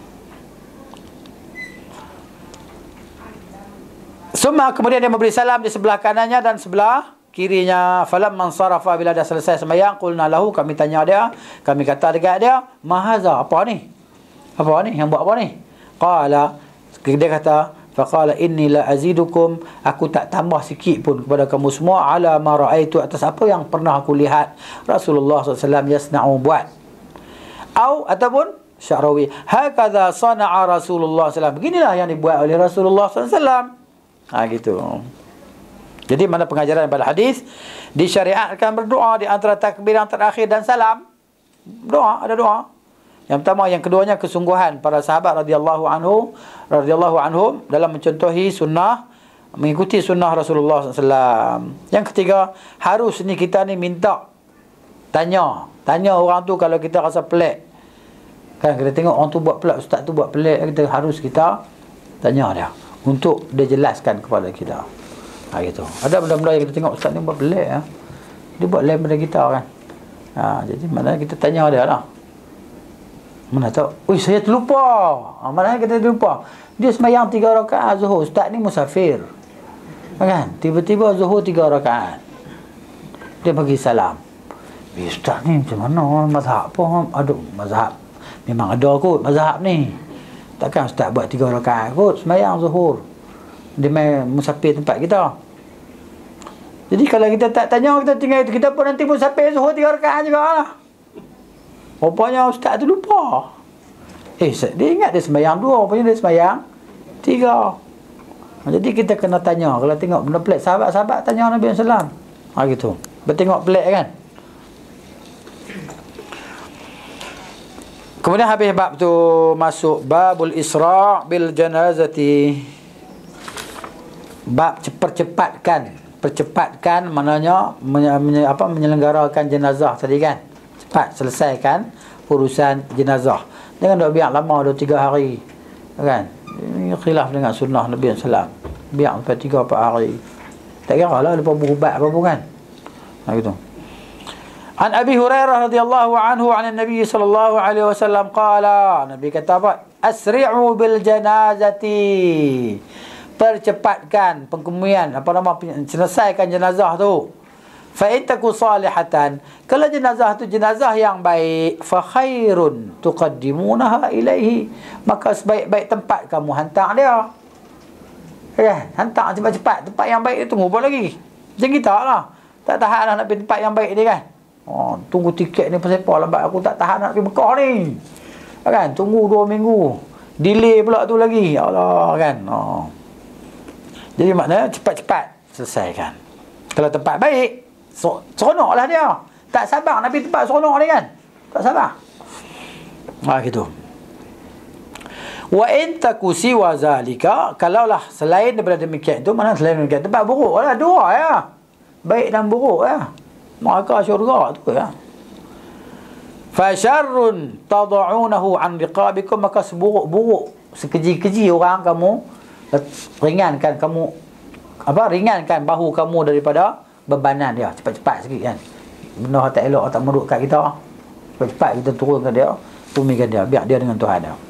Summa kemudian dia memberi salam di sebelah kanannya dan sebelah kirinya. Falam man sarafa bila dah selesai sembahyang qulna lahu kami tanya dia, kami kata dekat dia, "Mahaza apa ni? Apa ni yang buat apa ni?" Qala dia kata faqala inni la azidukum aku tak tambah sikit pun kepada kamu semua ala ma raaitu atas apa yang pernah aku lihat Rasulullah sallallahu alaihi wasallam yasna'u buat. Au ataupun Syarawi hakadha sana'a Rasulullah sallallahu alaihi wasallam beginilah yang dibuat oleh Rasulullah sallallahu alaihi wasallam. Ha gitu. Jadi mana pengajaran pada hadis disyariatkan berdoa di antara takbir yang terakhir dan salam. Doa, ada doa. Yang pertama, yang keduanya kesungguhan para sahabat radhiyallahu anhu radhiyallahu anhum dalam mencontohi sunnah, mengikuti sunnah Rasulullah sallallahu alaihi wasallam. Yang ketiga, harus ni kita ni minta tanya, tanya orang tu kalau kita rasa pelik. Kan kita tengok orang tu buat pelik, ustaz tu buat pelik, kita harus kita tanya dia untuk dia jelaskan kepada kita. Ha gitu. Ada benda-benda yang kita tengok ustaz ni buat pelik ya. Dia buat lain daripada kita kan. Ha jadi mana kita tanya dia lah. Mana tahu, "Oi saya terlupa." Ha, mana kita terlupa. Dia sembahyang tiga rakaat Zuhur, ustaz ni musafir. Kan? Tiba-tiba Zuhur tiga rakaat. Dia bagi salam. "Eh ustaz ni macam mana mazhab apa?" Aduh, mazhab memang ada kot mazhab ni. Takkan ustaz buat tiga rakaat kot sembahyang Zuhur. Dia main musafir tempat kita. Jadi kalau kita tak tanya, kita tinggal itu, kita pun nanti musafir Zuhur tiga rakaat juga lah. Rupanya ustaz tu lupa. Eh, dia ingat dia sembahyang dua, rupanya dia sembahyang tiga. Jadi kita kena tanya. Kalau tengok benda pelik, sahabat-sahabat tanya Nabi sallallahu alaihi wasallam. Ha gitu. Bertengok pelik kan. Kemudian habis bab tu masuk babul isra' bil janazati. Bab percepatkan, percepatkan maknanya menye, menye, apa menyelenggarakan jenazah tadi kan. cepat selesaikan urusan jenazah. Jangan dok biar lama dua tiga hari. Kan? Ini khilaf dengan sunnah Nabi sallallahu alaihi wasallam. Biar sampai tiga empat hari. Tak kira lah lepas berubat apa pun kan. Ha gitu. An Abi Hurairah radhiyallahu anhu 'an Nabi sallallahu alaihi wasallam qala, Nabi kata apa? Asri'u bil janazati. Percepatkan pengkemudian apa nama selesaikan jenazah tu. Fa in taku salihatan, kalau jenazah tu jenazah yang baik, fa khairun tuqaddimunaha ilaihi, maka sebaik-baik tempat kamu hantar dia. Ya, hantar cepat-cepat tempat yang baik tu, tunggu apa lagi? Macam kita lah. Tak tahan lah nak pergi tempat yang baik ni kan. Oh, tunggu tiket ni pasal apa lambat, aku tak tahan nak pergi Mekah ni. Kan? Tunggu dua minggu. Delay pula tu lagi. Ya Allah kan. Oh. Jadi maknanya cepat-cepat selesaikan. Kalau tempat baik, so, seronoklah dia. Tak sabar nak pergi tempat seronok ni kan. Tak sabar. Ha gitu. Wa in taku siwa zalika, kalaulah selain daripada demikian tu, mana selain demikian tempat buruk lah, dua ya. Baik dan buruk ya. Maka syurga tu ya. Fa syarrun tad'unahu an riqabikum, maka seburuk-buruk sekeji-keji orang kamu ringankan kamu apa ringankan bahu kamu daripada bebanan dia. Cepat-cepat sikit kan. Benda tak elok tak meruk kat kita. Cepat-cepat kita turunkan dia, tumikan dia, biar dia dengan Tuhan dia.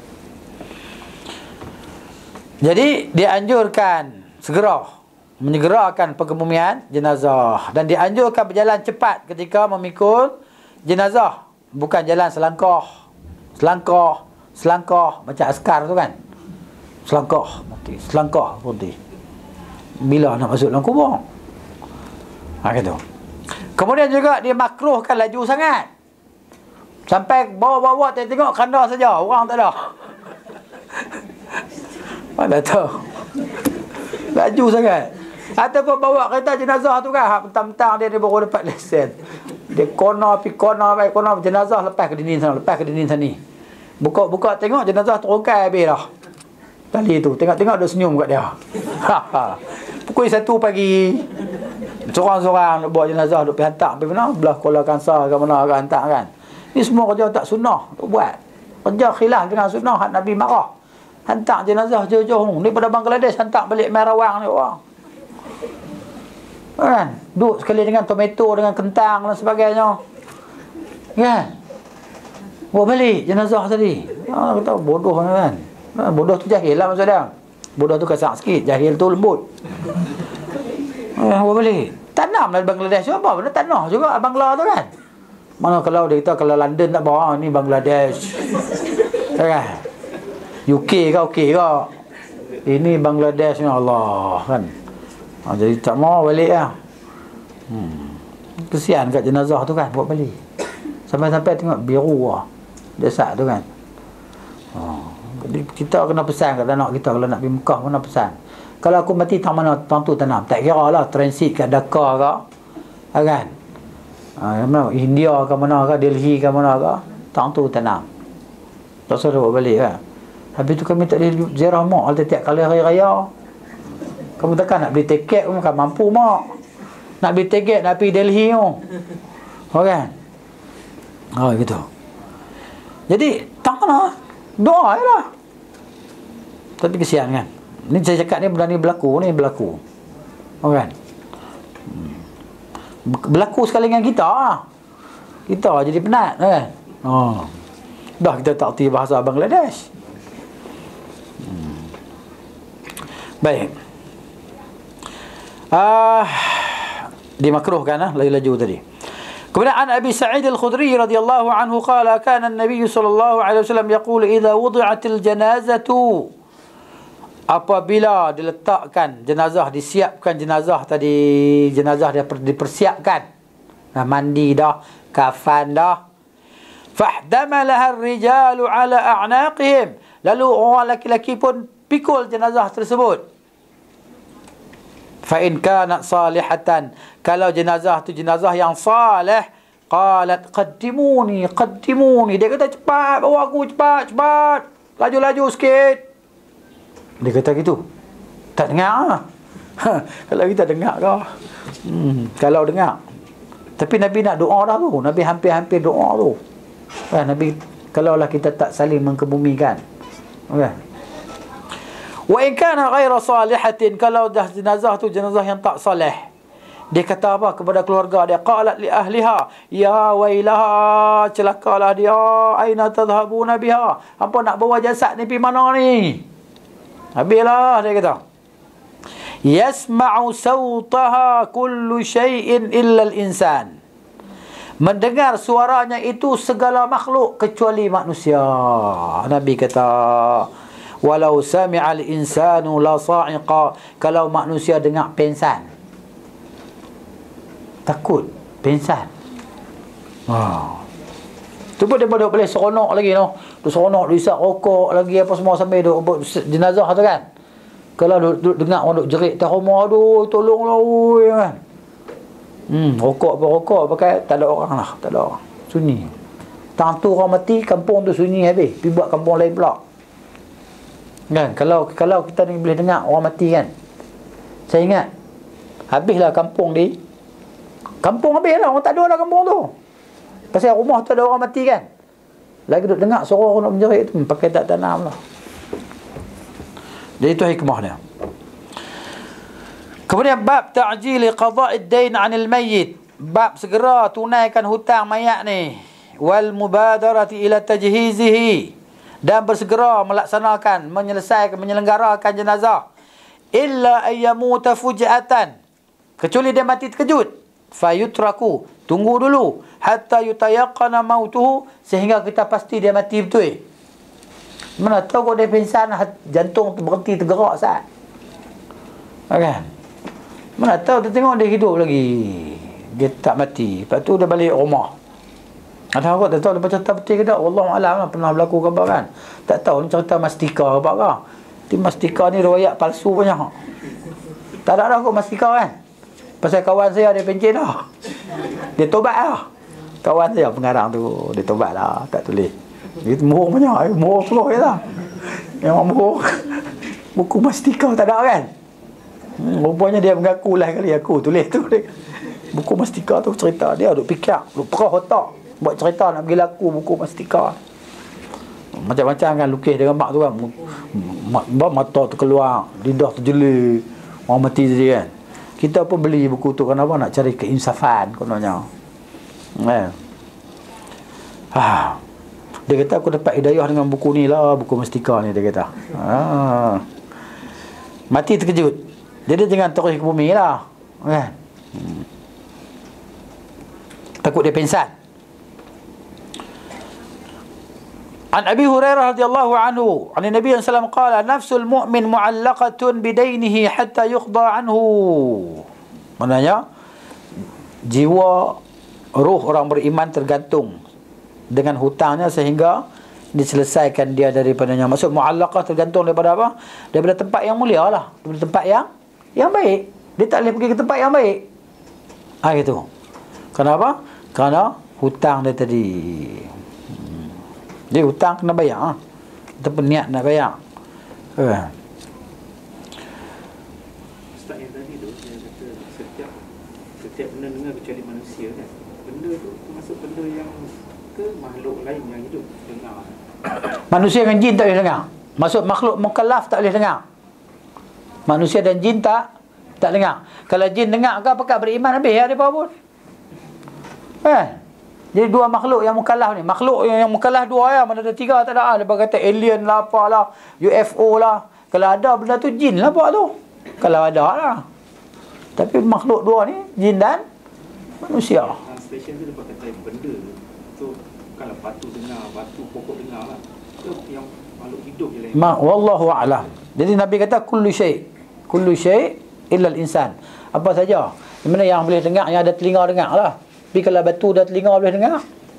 Jadi dianjurkan segera menyegerakan pengebumian jenazah, dan dianjurkan berjalan cepat ketika memikul jenazah, bukan jalan selangkah selangkah selangkah macam askar tu kan, selangkah mati, selangkah berhenti bila nak masuk dalam kubur. Ha gitu. Kemudian juga dia makruhkan laju sangat sampai bawa-bawa tengok kanda saja, orang tak ada. Mana tahu laju sangat. Ataupun bawa kereta jenazah tu kan, mentang-mentang dia, dia baru dapat lesen, dia kona pi kona baik kona jenazah, lepas ke dinding sana, lepas ke dinding sini, buka-buka tengok jenazah terungkai habis dah tali tu, tengok-tengok dia senyum kat dia. Pukul satu pagi seorang-seorang nak bawa jenazah duk pergi hantar pergi mana, belah Kuala Kangsar ke mana ke hantar kan. Ni semua kerja tak sunnah duk buat, kerja khilaf dengan sunnah. Nabi marah, hantar jenazah jauh-jauh ni pada Bangladesh, hantar balik Merawang ni orang kan, duduk sekali dengan tomato, dengan kentang dan sebagainya kan, bawa balik jenazah tadi. Ha, kata bodoh kan. Ha, bodoh tu jahil lah maksud dia. Bodoh tu kasar sikit, jahil tu lembut. Ha, bawa balik. Tanam lah Bangladesh apa, benda tanah juga Bangla tu kan. Mana kalau dia kata kalau London tak bawa, ni Bangladesh kan, U K ke U K ke, ini Bangladesh ni Allah kan. Ha, jadi tak mau balik lah. Hmm. Kesian kat jenazah tu kan, buat balik. Sampai-sampai tengok biru lah desak tu kan. Ha. Jadi kita kena pesan kat anak kita, kalau nak pergi Mekah kena pesan, kalau aku mati tang mana tang tu tanam. Tak kira lah transit kat Dhaka ke, ha, kan. Ha, mana India ke mana ke, Delhi ke mana ke, tang tu tanam. Tak suruh buat balik kan. Habis tu kami tak boleh ziarah mak setiap kali hari raya. Kamu takkan nak beli tiket pun kan mampu mak. Nak beli tiket nak pergi Delhi tu. Oh kan? Oh gitu. Jadi tak kena doa je lah. Tapi kesian kan. Ni saya cakap ni benda ni berlaku, ni berlaku. Oh kan? Berlaku sekali dengan kita lah. Kita jadi penat kan. Oh. Dah kita tak erti bahasa Bangladesh. Hmm. Baik. Ah, dimakruhkan lah laju-laju tadi. Kemudian an Abi Sa'id Al-Khudri radhiyallahu anhu qala kana an-nabiy sallallahu alaihi wasallam yaqul idza wudi'atil janazatu, apabila diletakkan jenazah, disiapkan jenazah tadi, jenazah dia dipersiapkan, dah mandi dah, kafan dah, fahdamalaha ar-rijalu ala a'naqihim, lalu orang laki-laki pun pikul jenazah tersebut. Fa in kanat salihatan, kalau jenazah tu jenazah yang salih, qalat qaddimuni qaddimuni, dia kata cepat bawa aku, cepat cepat, laju-laju sikit. Dia kata gitu. Tak dengar ah. Kalau kita dengar ke? Hmm, kalau dengar Tapi Nabi nak doa dah tu. Nabi hampir-hampir doa tu. Kan, Nabi, kalaulah kita tak saling mengkebumikan. Kan? Wa in kana ghaira salihatin, kalau dah jenazah tu jenazah yang tak soleh, dia kata apa kepada keluarga dia? Qalat li ahliha, ya wailaha, celakalah dia, aina tadhhabuna biha, apa nak bawa jasad ni pergi mana ni? Habislah dia kata. Yasma'u sawtaha kullu syai'in illa al-insan. Mendengar suaranya itu segala makhluk kecuali manusia. Nabi kata, walau sami'al insanu la sa'iqa, kalau manusia dengar pengsan, takut pengsan. Ha. Tu pun dia pada boleh seronok lagi noh. Tu seronok dia isap rokok lagi apa semua sambil duk jenazah tu kan. Kalau duk, duk dengar orang duk jerit atas rumah, aduh tolonglah oi kan. Hmm, rokok apa rokok pakai tak ada orang lah, tak ada orang. Sunyi. Tang tu orang mati, kampung tu sunyi habis. Pergi buat kampung lain pula. Kan, kalau kalau kita ni boleh dengar orang mati kan. Saya ingat habislah kampung di kampung habislah, orang tak ada lah kampung tu. Pasal rumah tu ada orang mati kan. Lagi duk dengar suara orang nak menjerit tu, pakai tak tanam lah. Jadi itu hikmah dia. Kemudian bab ta'jili qada'id dain 'anil mayyit, bab segera tunaikan hutang mayat ni, wal mubadarati ila tajhizihi, dan bersegera melaksanakan menyelesaikan menyelenggarakan jenazah. Illa ayyamuta fuj'atan, kecuali dia mati terkejut, fayutraku, tunggu dulu hatta yutayaqqana mautuhu, sehingga kita pasti dia mati betul. Mana tahu kalau dia pingsan, jantung berhenti tergerak saat. Kan? Mana tahu dia tengok dia hidup lagi, dia tak mati. Lepas tu dia balik rumah. Ada orang tak tahu dia cerita betul ke tak? Wallahualam lah, pernah berlaku gambar kan. Tak tahu ni cerita mastika apa ke. Ti mastika ni riwayat palsu banyak. Tak ada dah kot mastika kan. Pasal kawan saya dia pencen dah. Dia tobat lah. Kawan saya pengarang tu, dia tobat lah, tak tulis. Dia murah banyak, murah puluh je lah. Memang murah. Buku mastika tak ada kan. Hmm, rupanya dia mengaku lah kali aku tulis tu. Buku mastika tu cerita dia duk fikir, duk perah otak, buat cerita nak pergi laku buku mastika. Macam-macam kan lukis dia gambar tu kan. Mata tu keluar, lidah terjeli, orang mati tadi kan. Kita pun beli buku tu kenapa? Nak cari keinsafan kononnya. Eh. Ha. Dia kata aku dapat hidayah dengan buku ni lah, buku mastika ni, dia kata. Ha. Mati terkejut. Jadi jangan terus ke bumi lah. Kan? Hmm. Takut dia pingsan. An Abi Hurairah radhiyallahu anhu, an Nabi sallallahu alaihi wasallam qala, nafsul mu'min mu'allaqatun bidainihi hatta yuqda anhu. Maknanya jiwa roh orang beriman tergantung dengan hutangnya sehingga diselesaikan dia daripadanya. Maksud mu'allaqah tergantung daripada apa? Daripada tempat yang mulia lah, daripada tempat yang yang baik. Dia tak boleh pergi ke tempat yang baik. Ah gitu. Kenapa? Kerana hutang dia tadi. Hmm. Dia hutang kena bayar. Ha? Kita pun niat nak bayar. Eh. Ustaz yang tadi tu dia kata setiap setiap benda dengar kecuali manusia kan. Benda tu termasuk benda yang ke makhluk lain yang hidup dengar. Manusia dengan jin tak boleh dengar. Maksud makhluk mukallaf tak boleh dengar. Manusia dan jin tak tak dengar. Kalau jin dengar ke apakah beriman habis ya depa pun. Eh. Jadi dua makhluk yang mukallaf ni, makhluk yang, yang mukallaf dua ya, mana ada tiga tak ada. Depa kata alien lah apalah, U F O lah. Kalau ada benda tu jin lah apa tu. Kalau ada lah. Tapi makhluk dua ni jin dan manusia. Translation tu depa kata benda tu kalau batu dengar, batu pokok dengar lah. Tu yang makhluk hidup je lah. Ma wallahu a'lam. Jadi Nabi kata kullu syai, kullu syai illa al-insan. Apa saja. Mana yang boleh dengar, yang ada telinga dengar lah. Tapi kalau batu dah telinga boleh dengar.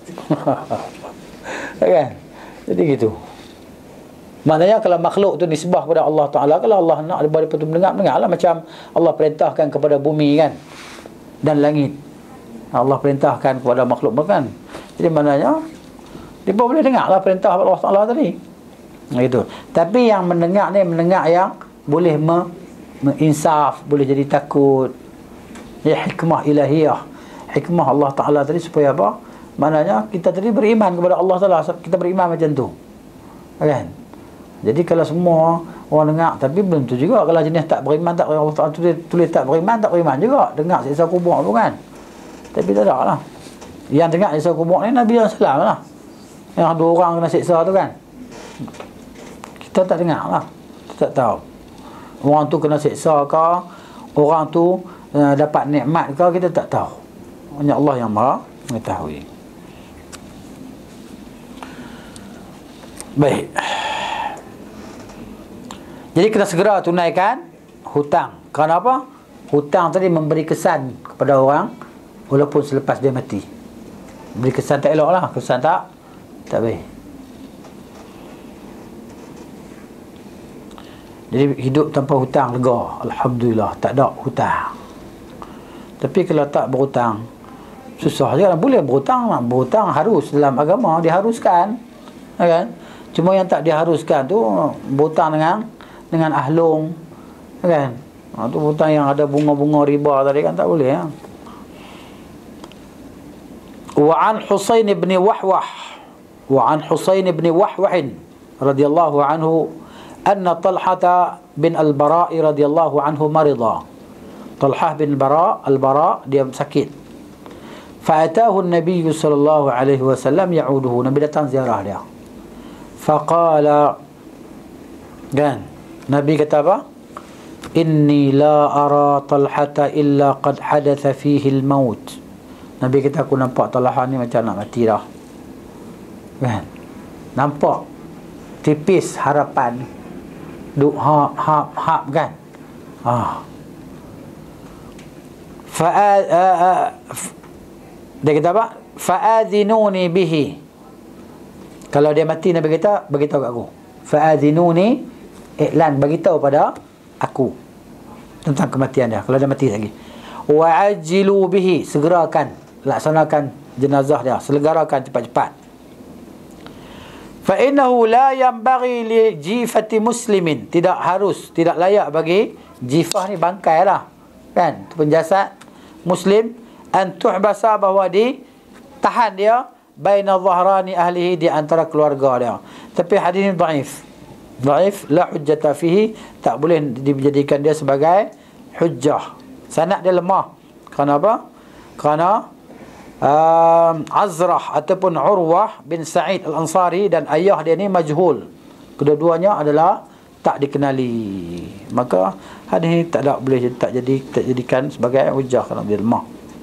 Kan? Jadi gitu. Maknanya kalau makhluk tu nisbah kepada Allah Ta'ala, kalau Allah nak daripada tu mendengar, mendengar lah. Macam Allah perintahkan kepada bumi kan, dan langit. Allah perintahkan kepada makhluk kan. Jadi maknanya dia boleh dengar lah perintah Allah Ta'ala tadi. Gitu. Tapi yang mendengar ni, mendengar yang boleh me, menginsaf, boleh jadi takut. Ya hikmah ilahiyah. hikmah Allah Ta'ala tadi supaya apa? Maknanya kita tadi beriman kepada Allah Ta'ala, kita beriman macam tu, kan? Jadi kalau semua orang dengar, tapi belum tu juga kalau jenis tak beriman, tak Allah Ta'ala tulis, tulis tak beriman, tak beriman juga dengar siksa kubur tu kan. Tapi tak ada lah. Yang dengar siksa kubur ni Nabi sallallahu alaihi wasallam lah, yang dua orang kena siksa tu kan. Kita tak dengar lah, kita tak tahu orang tu kena siksa ke, orang tu uh, dapat nikmat ke, kita tak tahu. Hanya Allah yang Maha mengetahui. Baik. Jadi kita segera tunaikan hutang. Kerana apa? Hutang tadi memberi kesan kepada orang walaupun selepas dia mati. Beri kesan tak elok lah. Kesan tak Tak baik. Jadi hidup tanpa hutang lega. Alhamdulillah, tak ada hutang. Tapi kalau tak berhutang, susah je. Boleh berhutang, berhutang harus dalam agama, diharuskan, kan? Cuma yang tak diharuskan tu berhutang dengan dengan ahlung, kan? Ha, tu hutang yang ada bunga-bunga riba tadi kan, tak boleh, ya? Wa an Husain bin Wahwah wa an Husain bin Wahwah radhiyallahu anhu anna Talhah bin Al-Bara' radhiyallahu anhu marida. Talhah bin Bara' Al-Bara' dia sakit. Fa'atahu an-nabiy sallallahu alaihi wasallam ya'uduhu. Nabi datang ziarah dia. Faqala, kan, Nabi kata apa? Inni la ara Talhata illa qad hadatha fihi al-maut. Nabi kata, aku nampak Talhah ni macam nak mati dah, kan? Nampak tipis harapan, duk hap hap hap, kan? Ah. Fa dia kata apa? Fa'adhinuni bihi. Kalau dia mati, Nabi kata, beritahu kat aku. Fa'adhinuni, iklan, beritahu pada aku tentang kematian dia kalau dia mati lagi. Wa'ajilu bihi, segerakan, laksanakan jenazah dia, selenggarakan cepat-cepat. Fa innahu la yanbaghi li jifati muslimin, tidak harus, tidak layak bagi jifah ni, bangkai lah, kan, penjasad muslim, an tuhbasa, bahawa ditahan dia, baina dhahrani ahlihi, di antara keluarga dia. Tapi hadis ini dhaif. Dhaif, la hujjata fihi, tak boleh dijadikan dia sebagai hujjah. Sanad dia lemah. Kerana apa? Kerana um, Azrah ataupun Urwah bin Sa'id Al-Ansari dan ayah dia ni majhul. Kedua-duanya adalah tak dikenali. Maka hadis ini tak ada, boleh tak jadi tak jadikan sebagai hujjah kerana dia lemah.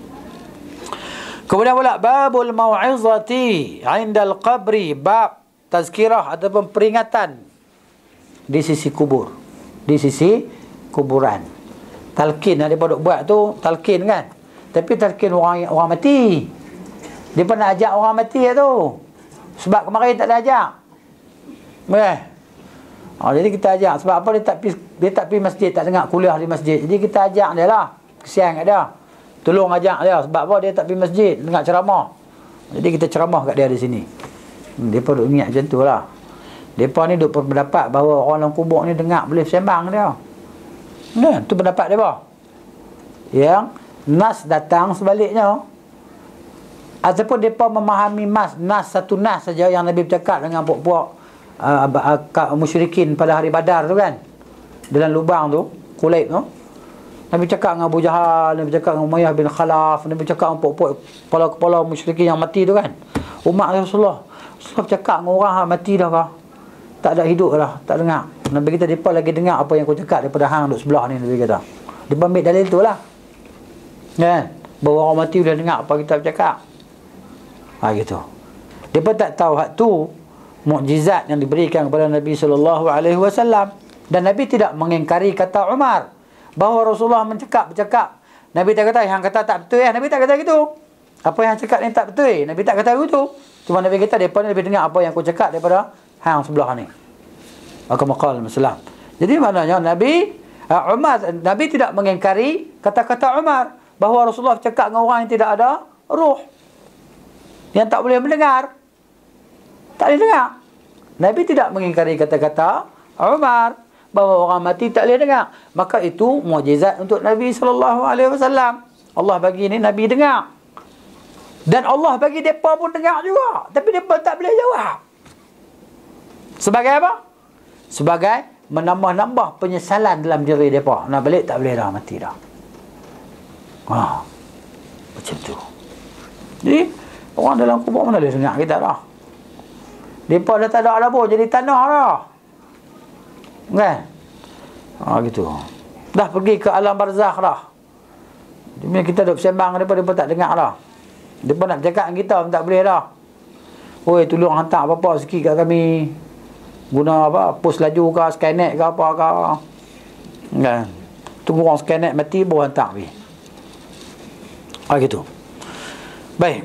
Kemudian pula babul mau'izati 'indal qabri, bab tazkirah ataupun peringatan di sisi kubur, di sisi kuburan. Talqin yang dia buat tu talqin, kan? Tapi talqin orang orang mati. Dia pernah ajak orang mati tu. Sebab kemarin tak ada ajak. Eh. Ha, jadi kita ajak. Sebab apa? Dia tak pergi, dia tak pergi masjid, tak dengar kuliah di masjid. Jadi kita ajak dia lah. Kesian kat dia. Tolong ajak dia. Sebab apa? Dia tak pergi masjid, dengar ceramah. Jadi kita ceramah kat dia di sini. Hmm, dia pun duk ingat macam tu lah. Mereka ni duk berpendapat bahawa orang dalam kubur ni dengar boleh sembang dia. Nah, tu pendapat dia apa? Yang nas datang sebaliknya. Ataupun mereka memahami mas, nas satu nas saja yang Nabi bercakap dengan puak-puak uh, uh, musyrikin pada hari Badar tu, kan? Dalam lubang tu, Kulaib tu. Nabi cakap dengan Abu Jahal, Nabi cakap dengan Umayyah bin Khalaf, Nabi cakap dengan puak-puak kepala-kepala musyrikin yang mati tu, kan? Umat Rasulullah. Rasulullah cakap dengan orang yang mati dah kah? Tak ada hidup dah, tak dengar. Nabi kita, mereka lagi dengar apa yang aku cakap daripada hang duduk sebelah ni, Nabi kata. Dia ambil dalil tu lah, kan? Bahawa orang mati boleh dengar apa kita bercakap. Ha, gitu. Mereka tak tahu hak tu mukjizat yang diberikan kepada Nabi sallallahu alaihi wasallam. Dan Nabi tidak mengingkari kata Umar bahawa Rasulullah mencakap bercakap. Nabi tak kata, hang kata tak betul ya. Nabi tak kata gitu. Apa yang cakap ni tak betul. Nabi tak kata gitu. Cuma Nabi kata, mereka ni lebih dengar apa yang aku cakap daripada hang sebelah ni. Maka maqal masalah. Jadi maknanya Nabi uh, Umar, Nabi tidak mengingkari kata-kata Umar bahawa Rasulullah bercakap dengan orang yang tidak ada ruh, yang tak boleh mendengar, tak boleh dengar. Nabi tidak mengingkari kata-kata Umar bahawa orang mati tak boleh dengar. Maka itu mukjizat untuk Nabi sallallahu alaihi wasallam. Allah bagi ni Nabi dengar. Dan Allah bagi mereka pun dengar juga, tapi mereka tak boleh jawab. Sebagai apa? Sebagai menambah-nambah penyesalan dalam diri mereka. Nak balik tak boleh dah, mati dah. Ha. Macam tu. Jadi orang dalam kubur mana boleh dengar kita dah. Mereka dah tak ada dah pun, jadi tanah dah. Kan? Ha, gitu. Dah pergi ke alam barzakh dah. Jadi kita duk sembang mereka, mereka tak dengar dah. Mereka nak cakap dengan kita pun tak boleh dah. Oi, tolong hantar apa-apa sikit kat kami. Guna apa, pos laju ke, Skynet ke apa ke. Kan? Tunggu orang Skynet mati baru hantar pergi. Ah, gitu. Baik.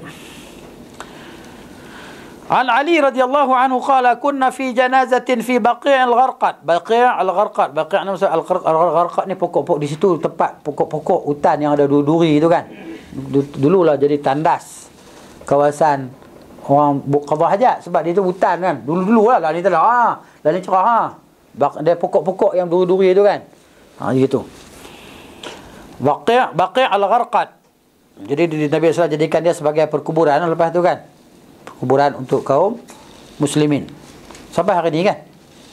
An Ali radhiyallahu anhu qala kunna fi janazatin fi Baqi' al-Gharqad. Baqi' al-Gharqad. Baqi' ni maksud al-Gharqad ni pokok-pokok di situ, tempat pokok-pokok hutan yang ada duri tu kan. Dululah jadi tandas kawasan orang qada hajat, sebab dia tu hutan kan. Dulu-dulu lah, lah ni tak ada. Ha, lah ni cerah ha. Dia pokok-pokok yang duri-duri tu kan. Ha, gitu. Baqi' Baqi' al-Gharqad. Jadi Nabi sallallahu alaihi wasallam jadikan dia sebagai perkuburan lepas tu kan. Perkuburan untuk kaum muslimin. Sampai hari ni kan.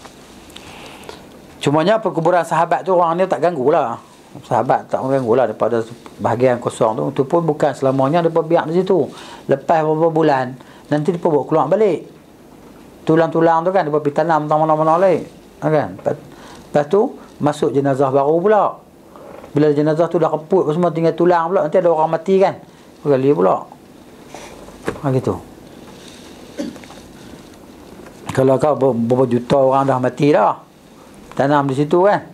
Cumanya perkuburan sahabat tu orang ni tak ganggu lah. Sahabat tak ganggu lah daripada bahagian kosong tu. Itu pun bukan selamanya mereka biar di situ. Lepas beberapa bulan, nanti mereka bawa keluar balik. Tulang-tulang tu kan, mereka pergi tanam mana-mana lain. Kan? Lepas, lepas tu, masuk jenazah baru pula. Bila jenazah tu dah keput semua, tinggal tulang pula. Nanti ada orang mati kan. Gali pula. Ha, gitu. Kalau kau beberapa juta orang dah mati dah, tanam di situ kan.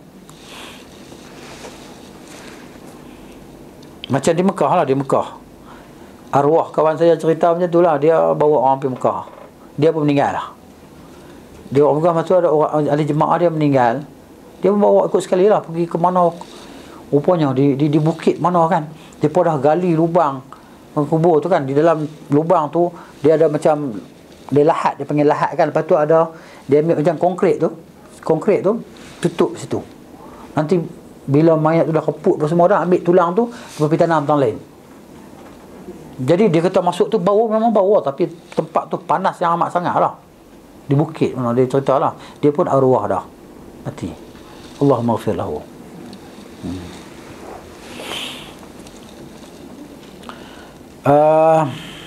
Macam di Mekah lah, di Mekah. Arwah kawan saya cerita macam tu lah. Dia bawa orang pergi Mekah. Dia pun meninggal lah. Dia orang Mekah, masa ada orang ahli jemaah dia meninggal. Dia pun bawa ikut sekali lah. Pergi ke mana, rupanya di, di, di bukit mana kan. Dia pun dah gali lubang kubur tu kan. Di dalam lubang tu, dia ada macam, dia lahat, dia panggil lahat kan. Lepas tu ada, dia ambil macam konkret tu. Konkret tu, tutup situ. Nanti bila mayat tu dah keput semua dah, ambil tulang tu, dia pergi tanam tempat lain. Jadi dia kata masuk tu bau, memang bau, tapi tempat tu panas yang amat sangat lah. Di bukit mana dia cerita lah. Dia pun arwah dah mati. Allahumma ghafir lahu. Hmm. Uh,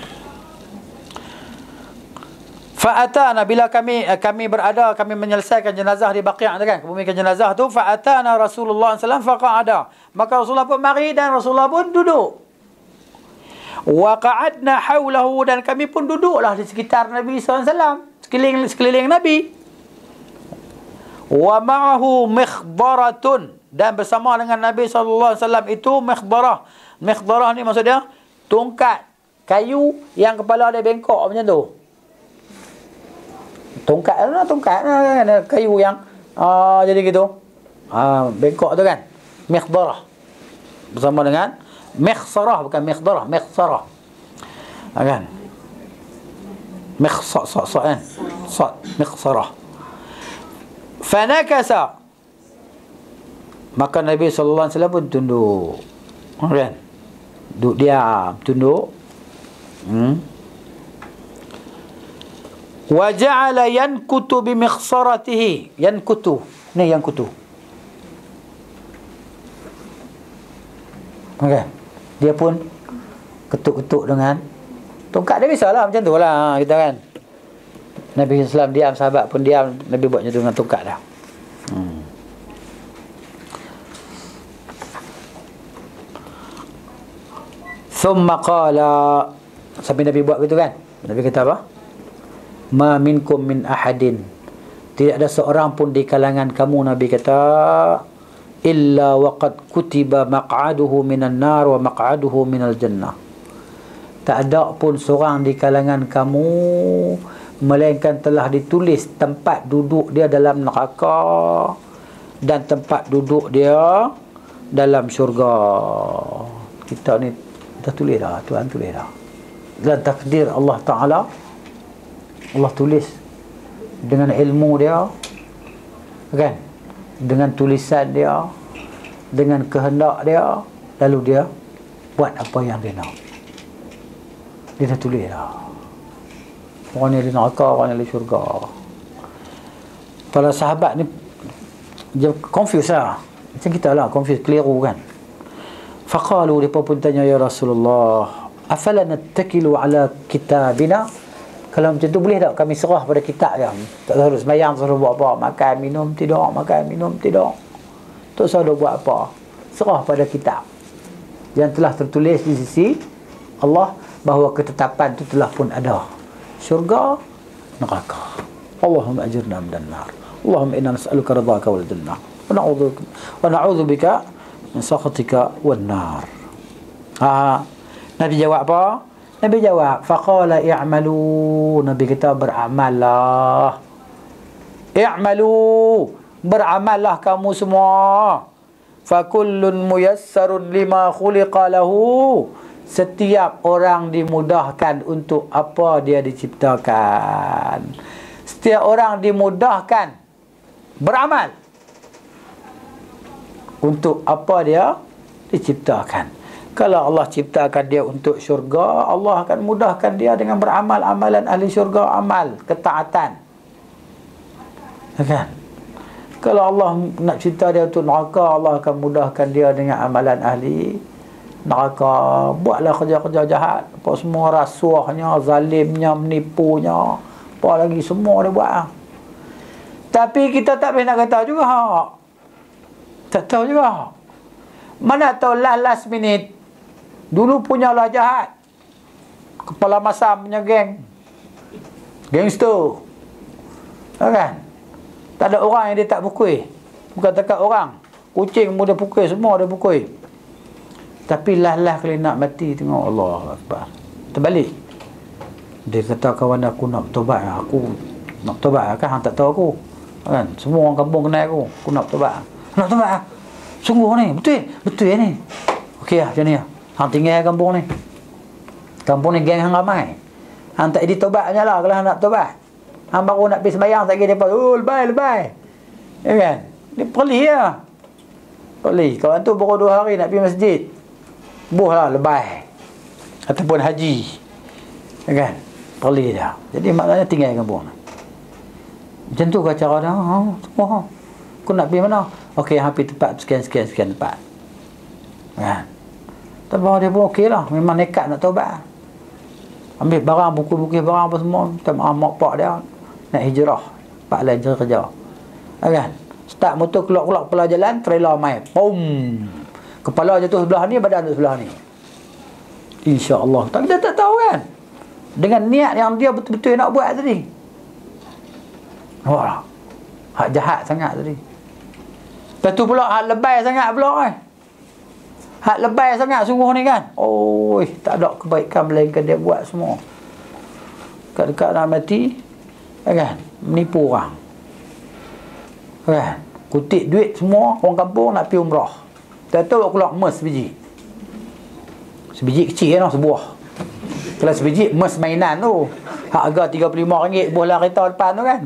Fa'atana, bila kami kami berada, kami menyelesaikan jenazah di Baqi' tu kan, kebumikan jenazah tu, fa'atana Rasulullah sallallahu alaihi wasallam faqa'ada. Maka Rasulullah pun mari dan Rasulullah pun duduk. Wa qa'adna haulahu, dan kami pun duduklah di sekitar Nabi sallallahu alaihi wasallam, sekeliling sekeliling Nabi. Wa ma'ahu mikhdaratun, dan bersama dengan Nabi sallallahu alaihi wasallam itu mikhdarah. Mikhdarah ni maksudnya tongkat kayu yang kepala dia bengkok macam tu. Tongkat lah, tongkat lah, kayu yang uh, jadi gitu. Uh, bengkok tu kan. Mikhdarah. Bersama dengan mikhsarah, bukan mikhdarah, mikhsarah. Ha, kan? Mikhsar, sa, sa, kan? Sa, mikhsarah. Fanakasa. Maka Nabi sallallahu alaihi wasallam pun tunduk. Kan? Duduk diam, tunduk. Hmm. Wa ja'ala yankutu bi mikhsaratihi. Yankutu. Ni yankutu. Okey. Dia pun ketuk-ketuk dengan tongkat dia, biasalah macam tu lah kita kan. Nabi sallallahu alaihi wasallam diam, sahabat pun diam, Nabi buat macam tu dengan tongkat dah. Hmm. Thumma qala, sampai Nabi buat gitu kan. Nabi kata apa? Ma minkum min ahadin, tidak ada seorang pun di kalangan kamu, Nabi kata, illa waqad kutiba maq'aduhu minan nar wa maq'aduhu minal jannah. Tak ada pun seorang di kalangan kamu melainkan telah ditulis tempat duduk dia dalam neraka dan tempat duduk dia dalam syurga. Kita ni dah tulis dah, Tuhan tulis dah. Dan takdir Allah Ta'ala, Allah tulis dengan ilmu dia kan, dengan tulisan dia, dengan kehendak dia, lalu dia buat apa yang dia nak. Dia dah tulis dah. Orang ni ahli neraka, orang ni ahli syurga. Para sahabat ni dia confuse lah. Macam kita lah, confuse, keliru kan. Faqalu, dia pun tanya, ya Rasulullah, afala nattakilu ala kitabina? Kalau macam tu boleh tak kami serah pada kitab je? Tak tahu sembahyang, suruh buat apa? Makan, minum, tidak. Makan, minum, tidak. Tak usah buat apa. Serah pada kitab yang telah tertulis di sisi Allah, bahawa ketetapan itu telah pun ada. Syurga, neraka. Allahumma ajirna minan nar. Allahumma inna nas'aluka ridhaka wal jannah. Wa na'udzu wa na'udzu bika min sakhatika wan nar. Ha, Nabi jawab apa? Nabi jawab, faqala i'malu. Nabi kata beramallah. I'malu, beramallah kamu semua. Fakullun muyassarun lima khuliqa lahu. Setiap orang dimudahkan untuk apa dia diciptakan. Setiap orang dimudahkan beramal untuk apa dia diciptakan. Kalau Allah ciptakan dia untuk syurga, Allah akan mudahkan dia dengan beramal amalan ahli syurga, amal ketaatan. Kan? Kalau Allah nak cipta dia untuk neraka, Allah akan mudahkan dia dengan amalan ahli neraka. Buatlah kerja-kerja jahat, apa semua, rasuahnya, zalimnya, menipunya, apa lagi semua dia buat. Tapi kita tak boleh nak kata juga. Tak tahu juga. Mana tahu last last minute dulu punyalah jahat, kepala masam punya geng, gangster, kan? Tak ada orang yang dia tak pukul. Bukan takat orang, kucing pun dia pukul, semua dia pukul. Tapi lah-lah kali nak mati, tengok Allah Akbar, terbalik. Dia kata, kawan aku nak bertobat, aku nak bertobat, kan? Hang tak tahu aku, kan? Semua orang kampung kenal aku, aku nak bertobat. Nak bertobat? Sungguh ni, betul? Betul ni. Okey lah, macam ni lah. Hang tinggal kampung ni. Kampung ni geng hang ramai. Hang tak jadi tobat je lah kalau hang nak tobat. Hang baru nak pergi sembahyang, tak kira dia oh, lebay, lebay. Ya kan? Dia perli lah. Perli. Kawan tu baru dua hari nak pergi masjid. Buh lah, lebay. Ataupun haji. Ya kan? Perli dah. Jadi maknanya tinggal kampung ni. Macam tu ke cara dia? Ha, semua. Aku nak pergi mana? Okey, hang pergi tempat sekian-sekian sekian tempat. Kan? Tapi dia pun okey lah. Memang nekat nak taubat. Ambil barang, buku-buku barang apa semua. Kita maaf mak pak dia. Nak hijrah. Pak lain cara kerja. Kan? Start motor keluar-keluar kepala jalan. Trailer main. Pum. Kepala jatuh sebelah ni, badan jatuh sebelah ni. InsyaAllah. Tapi kita tak tahu kan. Dengan niat yang dia betul-betul nak buat tadi. Wah. Hak jahat sangat tadi. Lepas tu pula hak lebay sangat pula kan. Hak lebay sangat sungguh ni kan. Oh, tak ada kebaikan melainkan dia buat semua. Dekat-dekat nak mati, kan? Menipu orang. Kan? Kutip duit semua, orang kampung nak pergi umrah. Tak tahu keluar emas sebiji. Sebiji kecil kan, sebuah. Kalau sebiji emas mainan tu, harga tiga puluh lima ringgit bola kereta depan tu kan.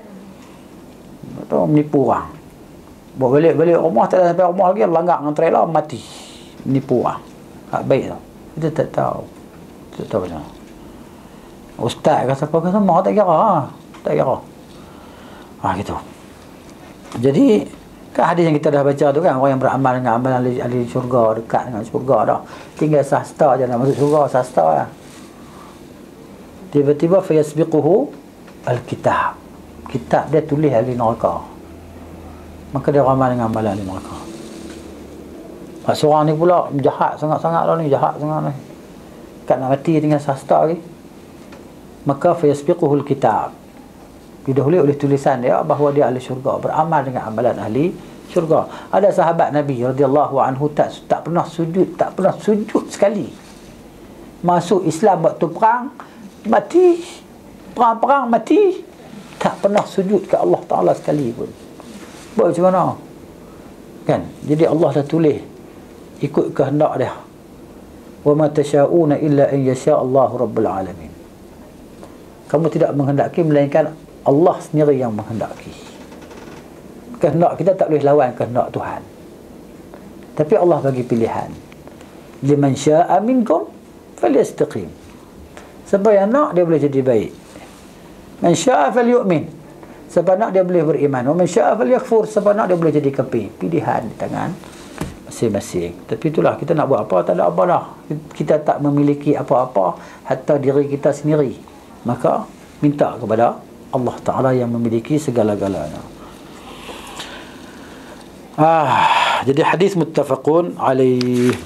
Tu menipu orang. Bawa balik-balik rumah, tak ada sampai rumah lagi, langgar dengan trailer, mati. Menipu orang. Tak baik tau. Kita tak tahu. Kita tak tahu macam mana. Ustaz kata apa kata semua, tak kira. Tak kira. Ha, gitu. Jadi, kan hadis yang kita dah baca tu kan, orang yang beramal dengan amalan ahli, ahli syurga, dekat dengan syurga dah. Tinggal sasta je nak masuk syurga, sasta lah. Tiba-tiba, fayasbiquhu al-kitab. Kitab dia tulis ahli neraka. Maka dia ramal dengan amalan ahli neraka. Seorang ni pula jahat sangat-sangat lah ni, jahat sangat ni. Kat nak mati dengan sasta lagi. Maka fayasbiquhul kitab. Didahului oleh tulisan dia bahawa dia ahli syurga, beramal dengan amalan ahli syurga. Ada sahabat Nabi radhiyallahu anhu tak tak pernah sujud, tak pernah sujud sekali. Masuk Islam waktu perang, mati. Perang-perang mati. Tak pernah sujud ke Allah Taala sekali pun. Buat macam mana? Kan? Jadi Allah dah tulis ikut kehendak dia. Wa ma tasyauna illa an yasha Allahu rabbul alamin. Kamu tidak menghendaki melainkan Allah sendiri yang menghendaki. Kehendak kita tak boleh lawan kehendak Tuhan. Tapi Allah bagi pilihan. Liman syaa'a minkum falyastaqim. Siapa yang nak, dia boleh jadi baik. Man syaa falyu'min. Siapa nak, dia boleh beriman. Wa man syaa falyakfur. Siapa nak, dia boleh jadi kafir. Pilihan di tangan masing-masing. Tapi itulah, kita nak buat apa, tak ada apa dah. Kita tak memiliki apa-apa, hatta diri kita sendiri. Maka minta kepada Allah Ta'ala yang memiliki segala-galanya. Ah, jadi hadis muttafaqun alaih.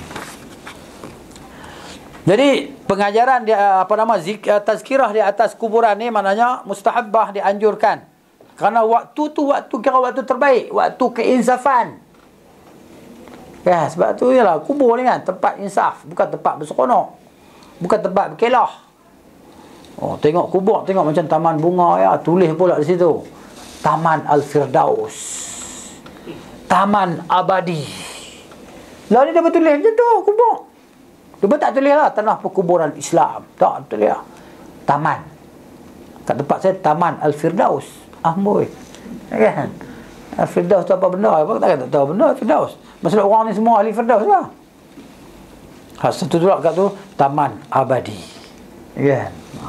Jadi pengajaran dia apa nama zik, tazkirah di atas kuburan ni maknanya mustahabbah, dianjurkan. Kerana waktu tu waktu kira waktu terbaik, waktu keinsafan. Ya, sebab tu ialah kubur ni kan tempat insaf, bukan tempat berseronok. Bukan tempat berkelah. Oh, tengok kubur, tengok macam taman bunga ya, tulis pula di situ. Taman Al-Firdaus. Taman abadi. Lah ni dia bertulis macam tu kubur. Dia pun tak tulis lah tanah perkuburan Islam. Tak tulis lah. Taman. Kat tempat saya Taman Al-Firdaus. Amboi. Kan? Al-Firdaus tu apa benda? Apa tak tahu benda Al-Firdaus. Maksudnya orang ni semua ahli Firdaus lah. Ha, satu tu kat tu Taman Abadi. Kan? Ha.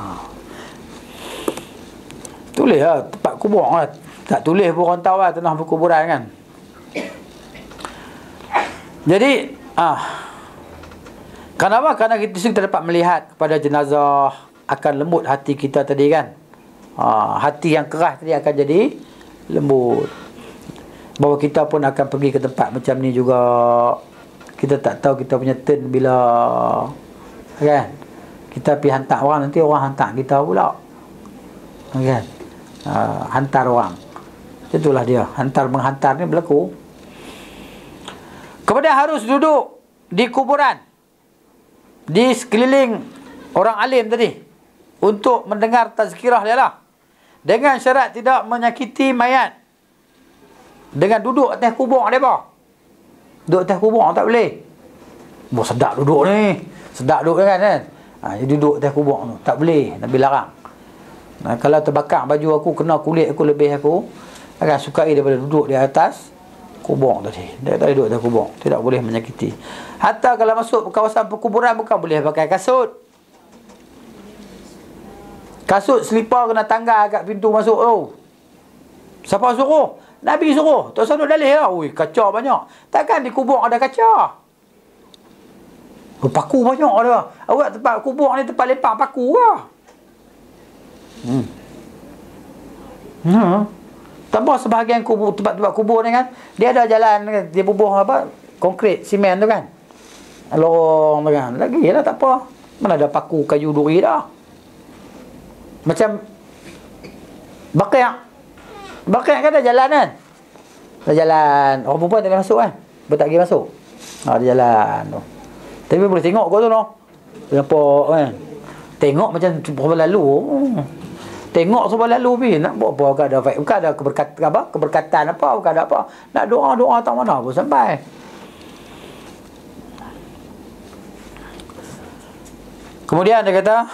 Tulis lah tempat kubur lah. Tak tulis pun orang tahu lah tanah perkuburan kan. Jadi ah kenapa? Kerana kita, kita dapat melihat kepada jenazah, akan lembut hati kita tadi kan. Ha, hati yang keras tadi akan jadi lembut. Bahawa kita pun akan pergi ke tempat macam ni juga. Kita tak tahu kita punya turn bila. Kan? Kita pergi hantar orang, nanti orang hantar kita pula. Kan? Ha, hantar orang. Itulah dia. Hantar menghantar ni berlaku. Kemudian harus duduk di kuburan, di sekeliling orang alim tadi, untuk mendengar tazkirah dia lah, dengan syarat tidak menyakiti mayat. Dengan duduk atas kubur dia apa? Duduk atas kubur tak boleh. Boh sedap duduk ni. Sedap duduk kan kan. Ha, duduk atas kubur tu tak boleh, Nabi larang. Nah, kalau terbakar baju aku, kena kulit aku lebih aku akan sukai daripada duduk di atas kubur tadi. Dia tak duduk atas kubur, tidak boleh menyakiti. Hatta kalau masuk kawasan perkuburan bukan boleh pakai kasut. Kasut selipar kena tanggal kat pintu masuk tu. Siapa suruh? Nabi suruh. Tak usah duduk dalih lah. Ui, kaca banyak. Takkan di kubur ada kaca? Oh, paku banyak ada. Awak tempat kubur ni tempat lepak paku ke? Hmm. Hmm. Tambah sebahagian kubur, tempat-tempat kubur ni kan, dia ada jalan, dia bubuh apa? Konkrit, simen tu kan. Lorong tu kan. Lagi lah tak apa. Mana ada paku kayu duri dah. Macam Baqi'. Baqi' kan ada jalan kan? Ada jalan. Orang perempuan tak boleh masuk kan? Dia tak pergi masuk. Ha, ada jalan tu. Tapi boleh tengok kau tu no. Nampak kan? Tengok macam perempuan lalu. Tengok semua lalu pi. Nak buat apa? Bukan ada, bukan ada keberkatan apa? Keberkatan apa? Bukan ada apa? Nak doa-doa tak mana pun sampai. Kemudian dia kata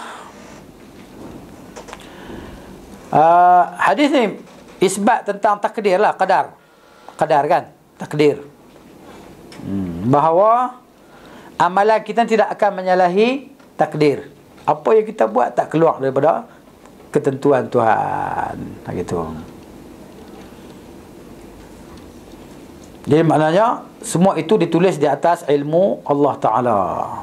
uh, hadis ni isbat tentang takdir lah, qadar. Qadar kan? Takdir. Hmm, bahawa amalan kita tidak akan menyalahi takdir. Apa yang kita buat tak keluar daripada ketentuan Tuhan. Gitu. Jadi maknanya semua itu ditulis di atas ilmu Allah Ta'ala.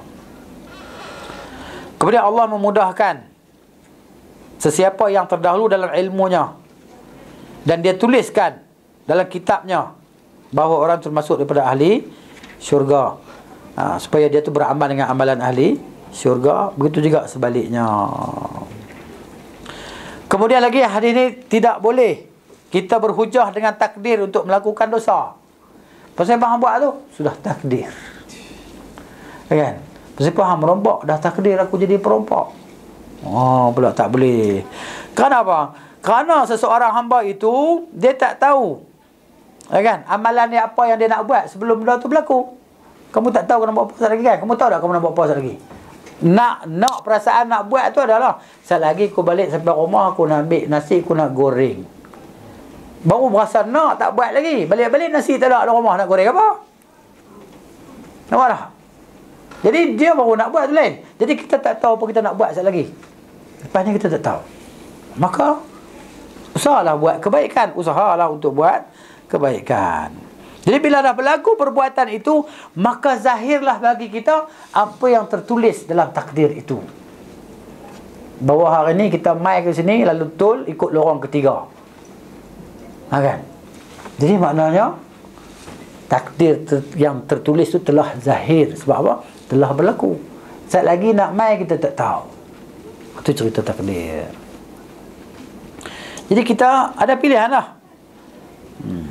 Kemudian Allah memudahkan sesiapa yang terdahulu dalam ilmunya, dan dia tuliskan dalam kitabnya bahawa orang termasuk daripada ahli syurga. Ha, supaya dia tu beramal dengan amalan ahli syurga. Begitu juga sebaliknya. Kemudian lagi hadis ini tidak boleh kita berhujah dengan takdir untuk melakukan dosa. Pasal faham buat tu sudah takdir. Kan? Pasal faham merombak dah takdir aku jadi perompak. Oh, pula tak boleh. Kenapa? Kerana seseorang hamba itu dia tak tahu, kan, amalan dia apa yang dia nak buat sebelum benda tu berlaku. Kamu tak tahu kau nak buat apa lagi kan? Kamu tahu tak kamu nak buat apa lagi? Nak nak perasaan nak buat tu adalah sekali lagi aku balik sampai rumah aku nak ambil nasi, aku nak goreng. Baru berasa nak tak buat lagi. Balik-balik nasi tak ada dalam rumah, nak goreng apa? Nampak tak? Jadi dia baru nak buat tu lain. Jadi kita tak tahu apa kita nak buat sekali lagi. Lepas ni kita tak tahu. Maka usahalah buat kebaikan, usahalah untuk buat kebaikan. Jadi bila dah berlaku perbuatan itu, maka zahirlah bagi kita apa yang tertulis dalam takdir itu. Bahawa hari ni kita mai ke sini, lalu tol ikut lorong ketiga. Ha, kan? Jadi maknanya takdir ter, yang tertulis itu telah zahir. Sebab apa? Telah berlaku. Saat lagi nak mai kita tak tahu. Itu cerita takdir. Jadi kita ada pilihan lah. Hmm.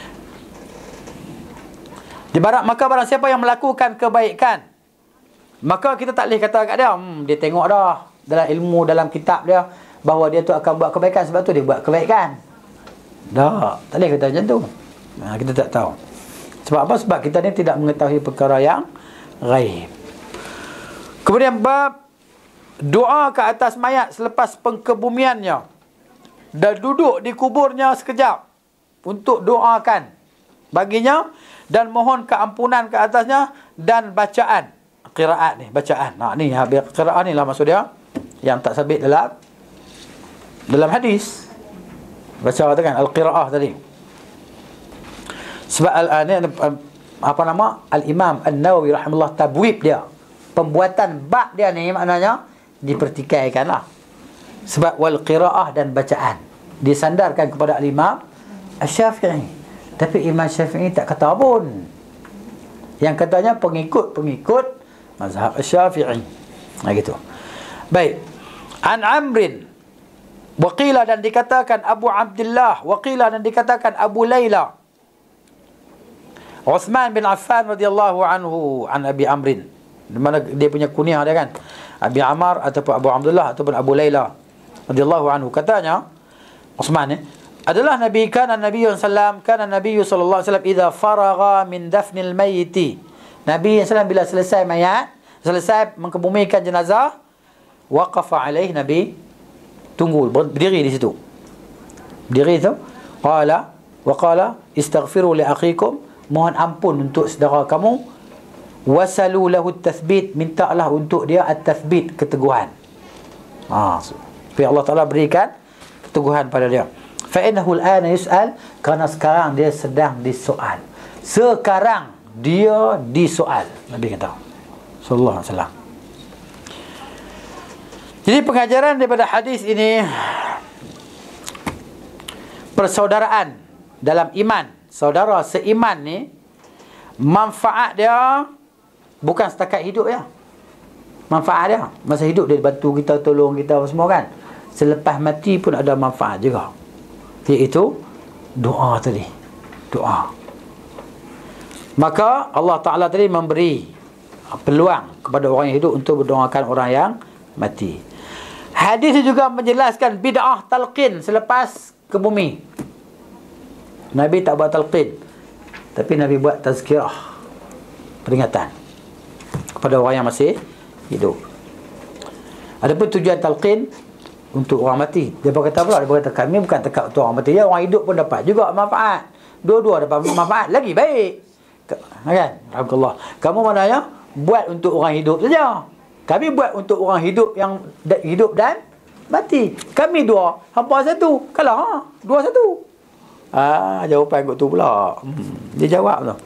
Di barat, maka barang siapa yang melakukan kebaikan, maka kita tak boleh kata kat dia, hmm, dia tengok dah dalam ilmu, dalam kitab dia, bahawa dia tu akan buat kebaikan, sebab tu dia buat kebaikan. Tak, tak boleh kata macam tu. Nah, kita tak tahu. Sebab apa? Sebab kita ni tidak mengetahui perkara yang ghaib. Kemudian bab doa ke atas mayat selepas pengkebumiannya dan duduk di kuburnya sekejap untuk doakan baginya dan mohon keampunan ke atasnya dan bacaan qiraat ni, bacaan. Nah ni qiraat ni lah maksud dia yang tak sabit dalam dalam hadis. Baca tu kan al-qiraah tadi. Sebab al ni apa nama? Al-Imam An-Nawawi rahimahullah tabwib dia. Pembuatan bab dia ni maknanya dipertikaikanlah. Sebab wal qiraah dan bacaan disandarkan kepada al-Imam Asy-Syafi'i. Tapi Imam Syafi'i tak kata pun. Yang katanya pengikut-pengikut mazhab Asy-Syafi'i. Nah gitu. Baik. An Amrin waqila dan dikatakan Abu Abdullah, waqila dan dikatakan Abu Layla. Uthman bin Affan radhiyallahu anhu an Abi Amrin. Di mana dia punya kunyah dia kan? Abi Ammar ataupun Abu Abdullah ataupun Abu Layla radhiyallahu anhu. Katanya Uthman eh, adalah Nabi kana Nabi sallallahu alaihi wasallam kana Nabi sallallahu alaihi wasallam idza faragha min dafnil mayyit. Nabi sallallahu alaihi wasallam bila selesai mayat, selesai mengkebumikan jenazah, waqafa alaihi, Nabi tunggu, berdiri di situ. Berdiri tu, qala wa qala istaghfiru li akhikum, mohon ampun untuk saudara kamu, wasalu lahu at-tathbit, mintalah untuk dia at-tathbit, keteguhan. Ha, supaya Allah Taala berikan keteguhan pada dia. Fa innahu al-ana yus'al, kerana sekarang dia sedang disoal. Sekarang dia disoal, Nabi kata sallallahu alaihi wasallam. Jadi pengajaran daripada hadis ini, persaudaraan dalam iman, saudara seiman ni, manfaat dia bukan setakat hidup ya. Manfaat dia masa hidup dia bantu kita, tolong kita semua kan. Selepas mati pun ada manfaat juga, iaitu doa tadi. Doa. Maka Allah Ta'ala tadi memberi peluang kepada orang yang hidup untuk berdoakan orang yang mati. Hadis juga menjelaskan bid'ah talqin selepas ke bumi. Nabi tak buat talqin, tapi Nabi buat tazkirah, peringatan kepada orang yang masih hidup. Adapun tujuan talqin untuk orang mati, dia berkata pula, dia berkata kami bukan tekak untuk orang mati, ya, orang hidup pun dapat juga manfaat. Dua-dua dapat manfaat, lagi baik. Kan? Alhamdulillah. Kamu maknanya buat untuk orang hidup saja. Kami buat untuk orang hidup yang hidup dan mati. Kami dua, hampa satu. Kalah ha? Dua satu. Ah, jawapan kot tu pula. Hmm, dia jawab tu.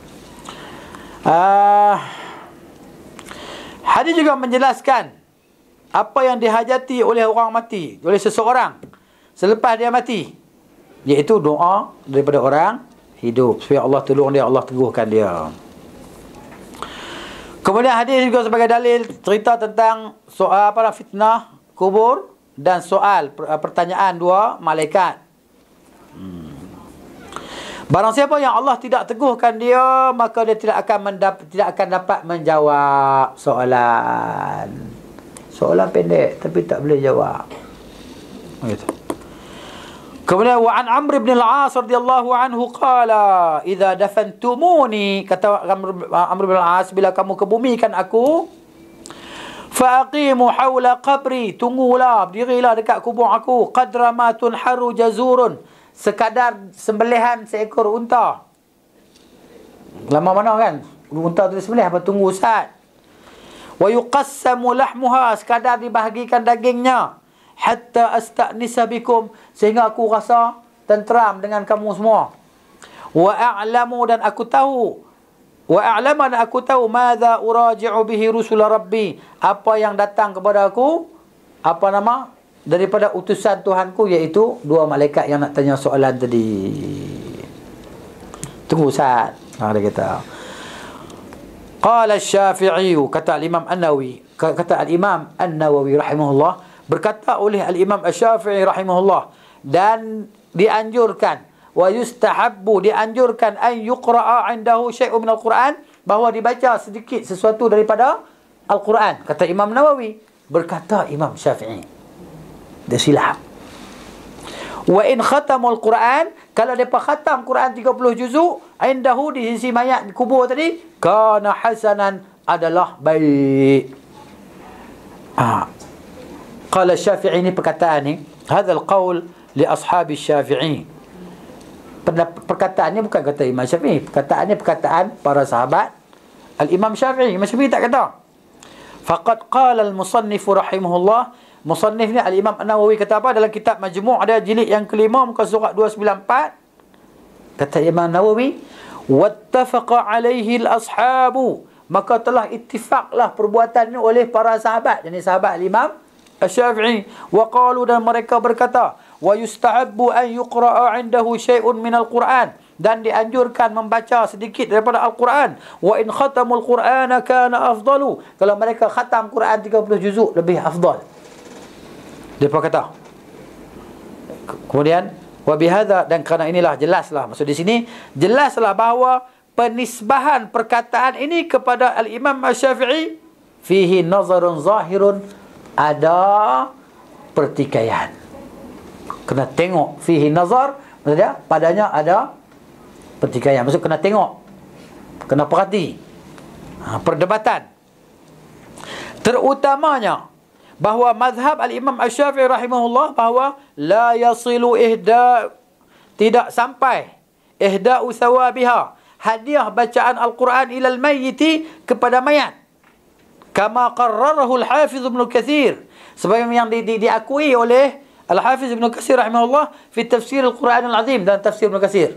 Ah, hadis juga menjelaskan apa yang dihajati oleh orang mati, oleh seseorang selepas dia mati, iaitu doa daripada orang hidup, supaya Allah tolong dia, Allah teguhkan dia. Kemudian hadis juga sebagai dalil cerita tentang soal apa fitnah kubur dan soal pertanyaan dua malaikat. Hmm. Barang siapa yang Allah tidak teguhkan dia, maka dia tidak akan mendap- tidak akan dapat menjawab soalan. Soalan pendek tapi tak boleh jawab. Begitu. Kemudian wa an Amr bin al-As radhiyallahu anhu qala idza dafantumuni, kata Amr bin al-As, bila kamu kebumikan aku, fa aqimu haula qabri, tunggulah, berdirilah dekat kubur aku, qadra ma tunharu jazurun, sekadar sembelihan seekor unta. Lama mana kan unta tu disembelih, apa tunggu Ustaz. Wa yuqassamu lahmuha, sekadar dibahagikan dagingnya. hatta asta'nisa bikum, sehingga aku rasa tenteram dengan kamu semua. Wa a'lamu, dan aku tahu, wa a'lama, dan aku tahu, madza uraji'u bihi rusul rabbi, apa yang datang kepada aku, apa nama, daripada utusan Tuhanku, iaitu dua malaikat yang nak tanya soalan tadi. Tunggu Ustaz. Ha, dia kata. Qala Asy-Syafi'i, kata Al-Imam An-Nawawi, kata Al-Imam An-Nawawi rahimahullah, berkata oleh Al-Imam Asy-Syafi'i rahimahullah, dan dianjurkan, wa yustahabbu, dianjurkan, an yuqra'a 'indahu syai'un minal Qur'an, bahawa dibaca sedikit sesuatu daripada Al-Quran. Kata Imam Nawawi, berkata Imam Syafi'i, dia silap. Wa in khatamul Quran, kalau mereka khatam Quran tiga puluh juzuk, indahu, di sisi mayat di kubur tadi, kana hasanan, adalah baik. Ah. Qala Syafi'i, ini perkataan ni, hadzal qaul li ashabi Syafi'i. Perkataannya bukan kata Imam Syafi'i, perkataannya perkataan para sahabat Al-Imam Syafi'i. Imam Syafi'i tak kata. Faqad qala al-musannif rahimahullah, musannif ni Al-Imam An-Nawawi kata apa dalam kitab Majmu' ada jilid yang kelima muka surat dua sembilan empat. Kata Imam Nawawi, wattafaqa alaihi al-ashabu, maka telah ittifaqlah perbuatan ini oleh para sahabat, yakni sahabat Al-Imam Asy-Syafi'i. Wa qalu, dan mereka berkata, wa yustahabbu an yuqra'a 'indahu syai'un minal Qur'an, dan dianjurkan membaca sedikit daripada Al-Quran. Wa in khatamul Qur'ana kana afdalu, kalau mereka khatam Quran tiga puluh juzuk, lebih afdal. Dia kata. Kemudian wa bihadza, dan kerana inilah jelaslah, maksud di sini jelaslah bahawa penisbahan perkataan ini kepada Al-Imam Asy-Syafi'i fihi nazarun zahirun, ada pertikaian. Kena tengok, fihi nazar, maksudnya padanya ada pertikaian. Maksud kena tengok, kena perhati, ha, perdebatan. Terutamanya bahawa mazhab Al-Imam Asy-Syafi'i rahimahullah, bahawa la yasilu ihda, tidak sampai ihda'u thawabiha, hadiah bacaan Al-Quran ilal mayyiti, kepada mayat, kama qarrarahu Al-Hafiz Ibn Katsir, sebagaimana yang di, di, diakui oleh Al-Hafiz Ibn Katsir rahimahullah fi tafsir Al-Quran Al-Azim, dan tafsir Ibn Katsir,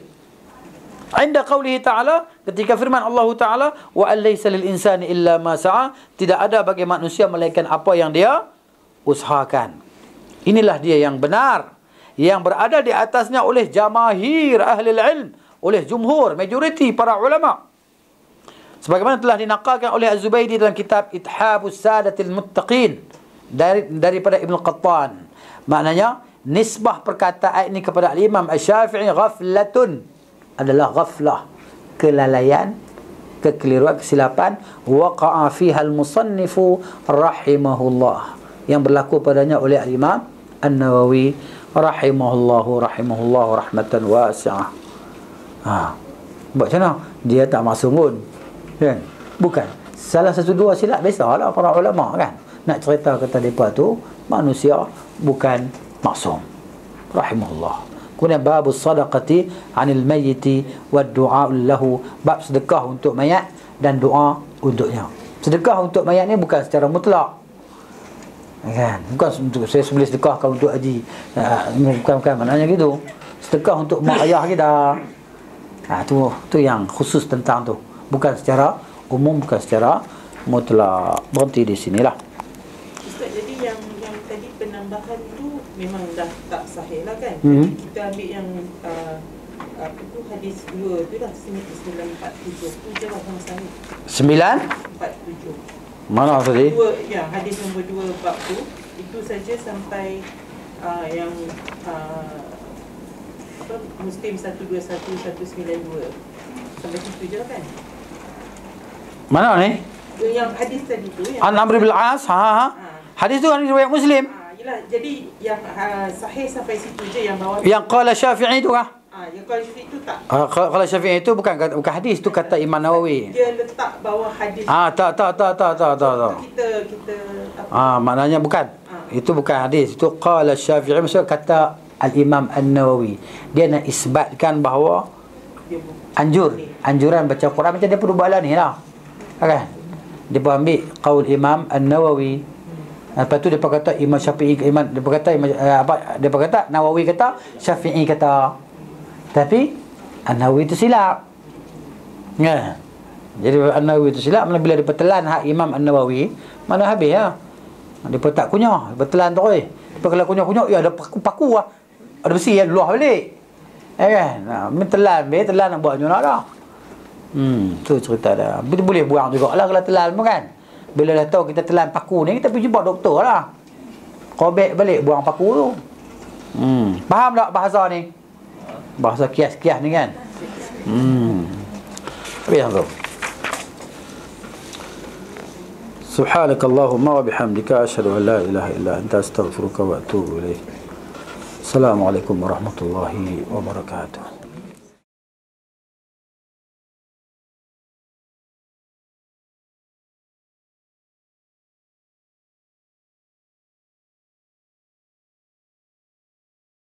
inda qawlihi ta'ala, ketika firman Allah Ta'ala, wa allaysa lil insani illa ma sa'a, tidak ada bagi manusia melainkan apa yang dia usahakan. Inilah dia yang benar, yang berada di atasnya oleh jamahir ahli ilm, oleh jumhur, majoriti para ulama, sebagaimana telah dinakalkan oleh Az-Zubaydi dalam kitab Ithabus Sadatil Muttaqin, dari daripada Ibn Qattan. Maknanya nisbah perkataan ini kepada Al-Imam Asy-Syafi'i ghaflatun, adalah ghaflah, kelalaian, kekeliruan, kesilapan, waqa'a fiha al-musannifu rahimahullah, yang berlaku padanya oleh Al-Imam An-Nawawi rahimahullahu rahimahullahu rahmatan wasi'ah. Ha, buat macam mana? Dia tak maksum pun, kan? Bukan salah satu dua silap, biasalah para ulama kan nak cerita kata mereka tu manusia, bukan maksum rahimahullah. Kemudian bab sadaqati 'anil mayyiti wad du'a lahu, bab sedekah untuk mayat dan doa untuknya. Sedekah untuk mayat ni bukan secara mutlak, kan? Bukan untuk saya boleh sedekahkan untuk haji, bukan bukan maknanya gitu. Sedekah untuk mak ayah kita, ha, tu tu yang khusus tentang tu, bukan secara umum, bukan secara mutlak. Berhenti di sinilah. Ustaz, jadi yang yang tadi penambahan tu memang dah tak sahih lah kan? Hmm. Kita ambil yang uh, apa tu hadis dua tu dah, sembilan empat tujuh tu je lah yang sahih. sembilan empat tujuh. Mana tadi? Dua, ya, hadis nombor dua bab tu, itu saja sampai uh, yang uh, apa, Muslim satu dua satu satu sembilan dua. Sampai situ je lah kan? Mana ni? Yang hadis tadi tu yang An Amr bin Al-As, ha, ha. ha. Hadis tu kan riwayat Muslim. Ha, yelah, jadi yang uh, sahih sampai situ je, yang bawah Yang qala Syafi'i tu kah? Ah, yang kalau itu tak. Ah, qala Syafi'i itu bukan bukan hadis, tu kata Imam Nawawi. Dia letak bawah hadis. Ah, tak tak tak tak tak tak. tak. Kita kita apa? Ah, maknanya bukan. Ah. Itu bukan hadis, itu qala Syafi'i, maksud kata Al-Imam An-Nawawi. Dia nak isbatkan bahawa Dia anjur, anjuran baca Quran macam dia perlu buat lah ni lah. Kan? Dia pun ambil qaul Imam An-Nawawi. Lepas tu dia kata Imam Syafi'i, Imam dia kata Imam, uh, apa dia kata Nawawi kata, Syafi'i kata. Tapi An-Nawawi itu silap. Ya. Jadi An-Nawawi itu silap bila dia bertelan hak Imam An-Nawawi, mana habis ya. Dia pun tak kunyah, bertelan tu oi. Lepas kalau kunyah-kunyah ya ada paku-paku lah. Ada besi ya luah balik. Ya kan? Nah, telan, be telan nak buat nak dah. Hmm, tu cerita dah. Boleh buang jugalah kalau telan pun kan. Bila dah tahu kita telan paku ni, kita pergi jumpa doktor lah. Kobek balik buang paku tu. Hmm. Faham tak bahasa ni? Bahasa kias-kias ni kan? Hmm. Habis tu. Subhanakallahumma wa bihamdika asyhadu an la ilaha illa anta astaghfiruka wa atubu ilaik. Assalamualaikum warahmatullahi wabarakatuh.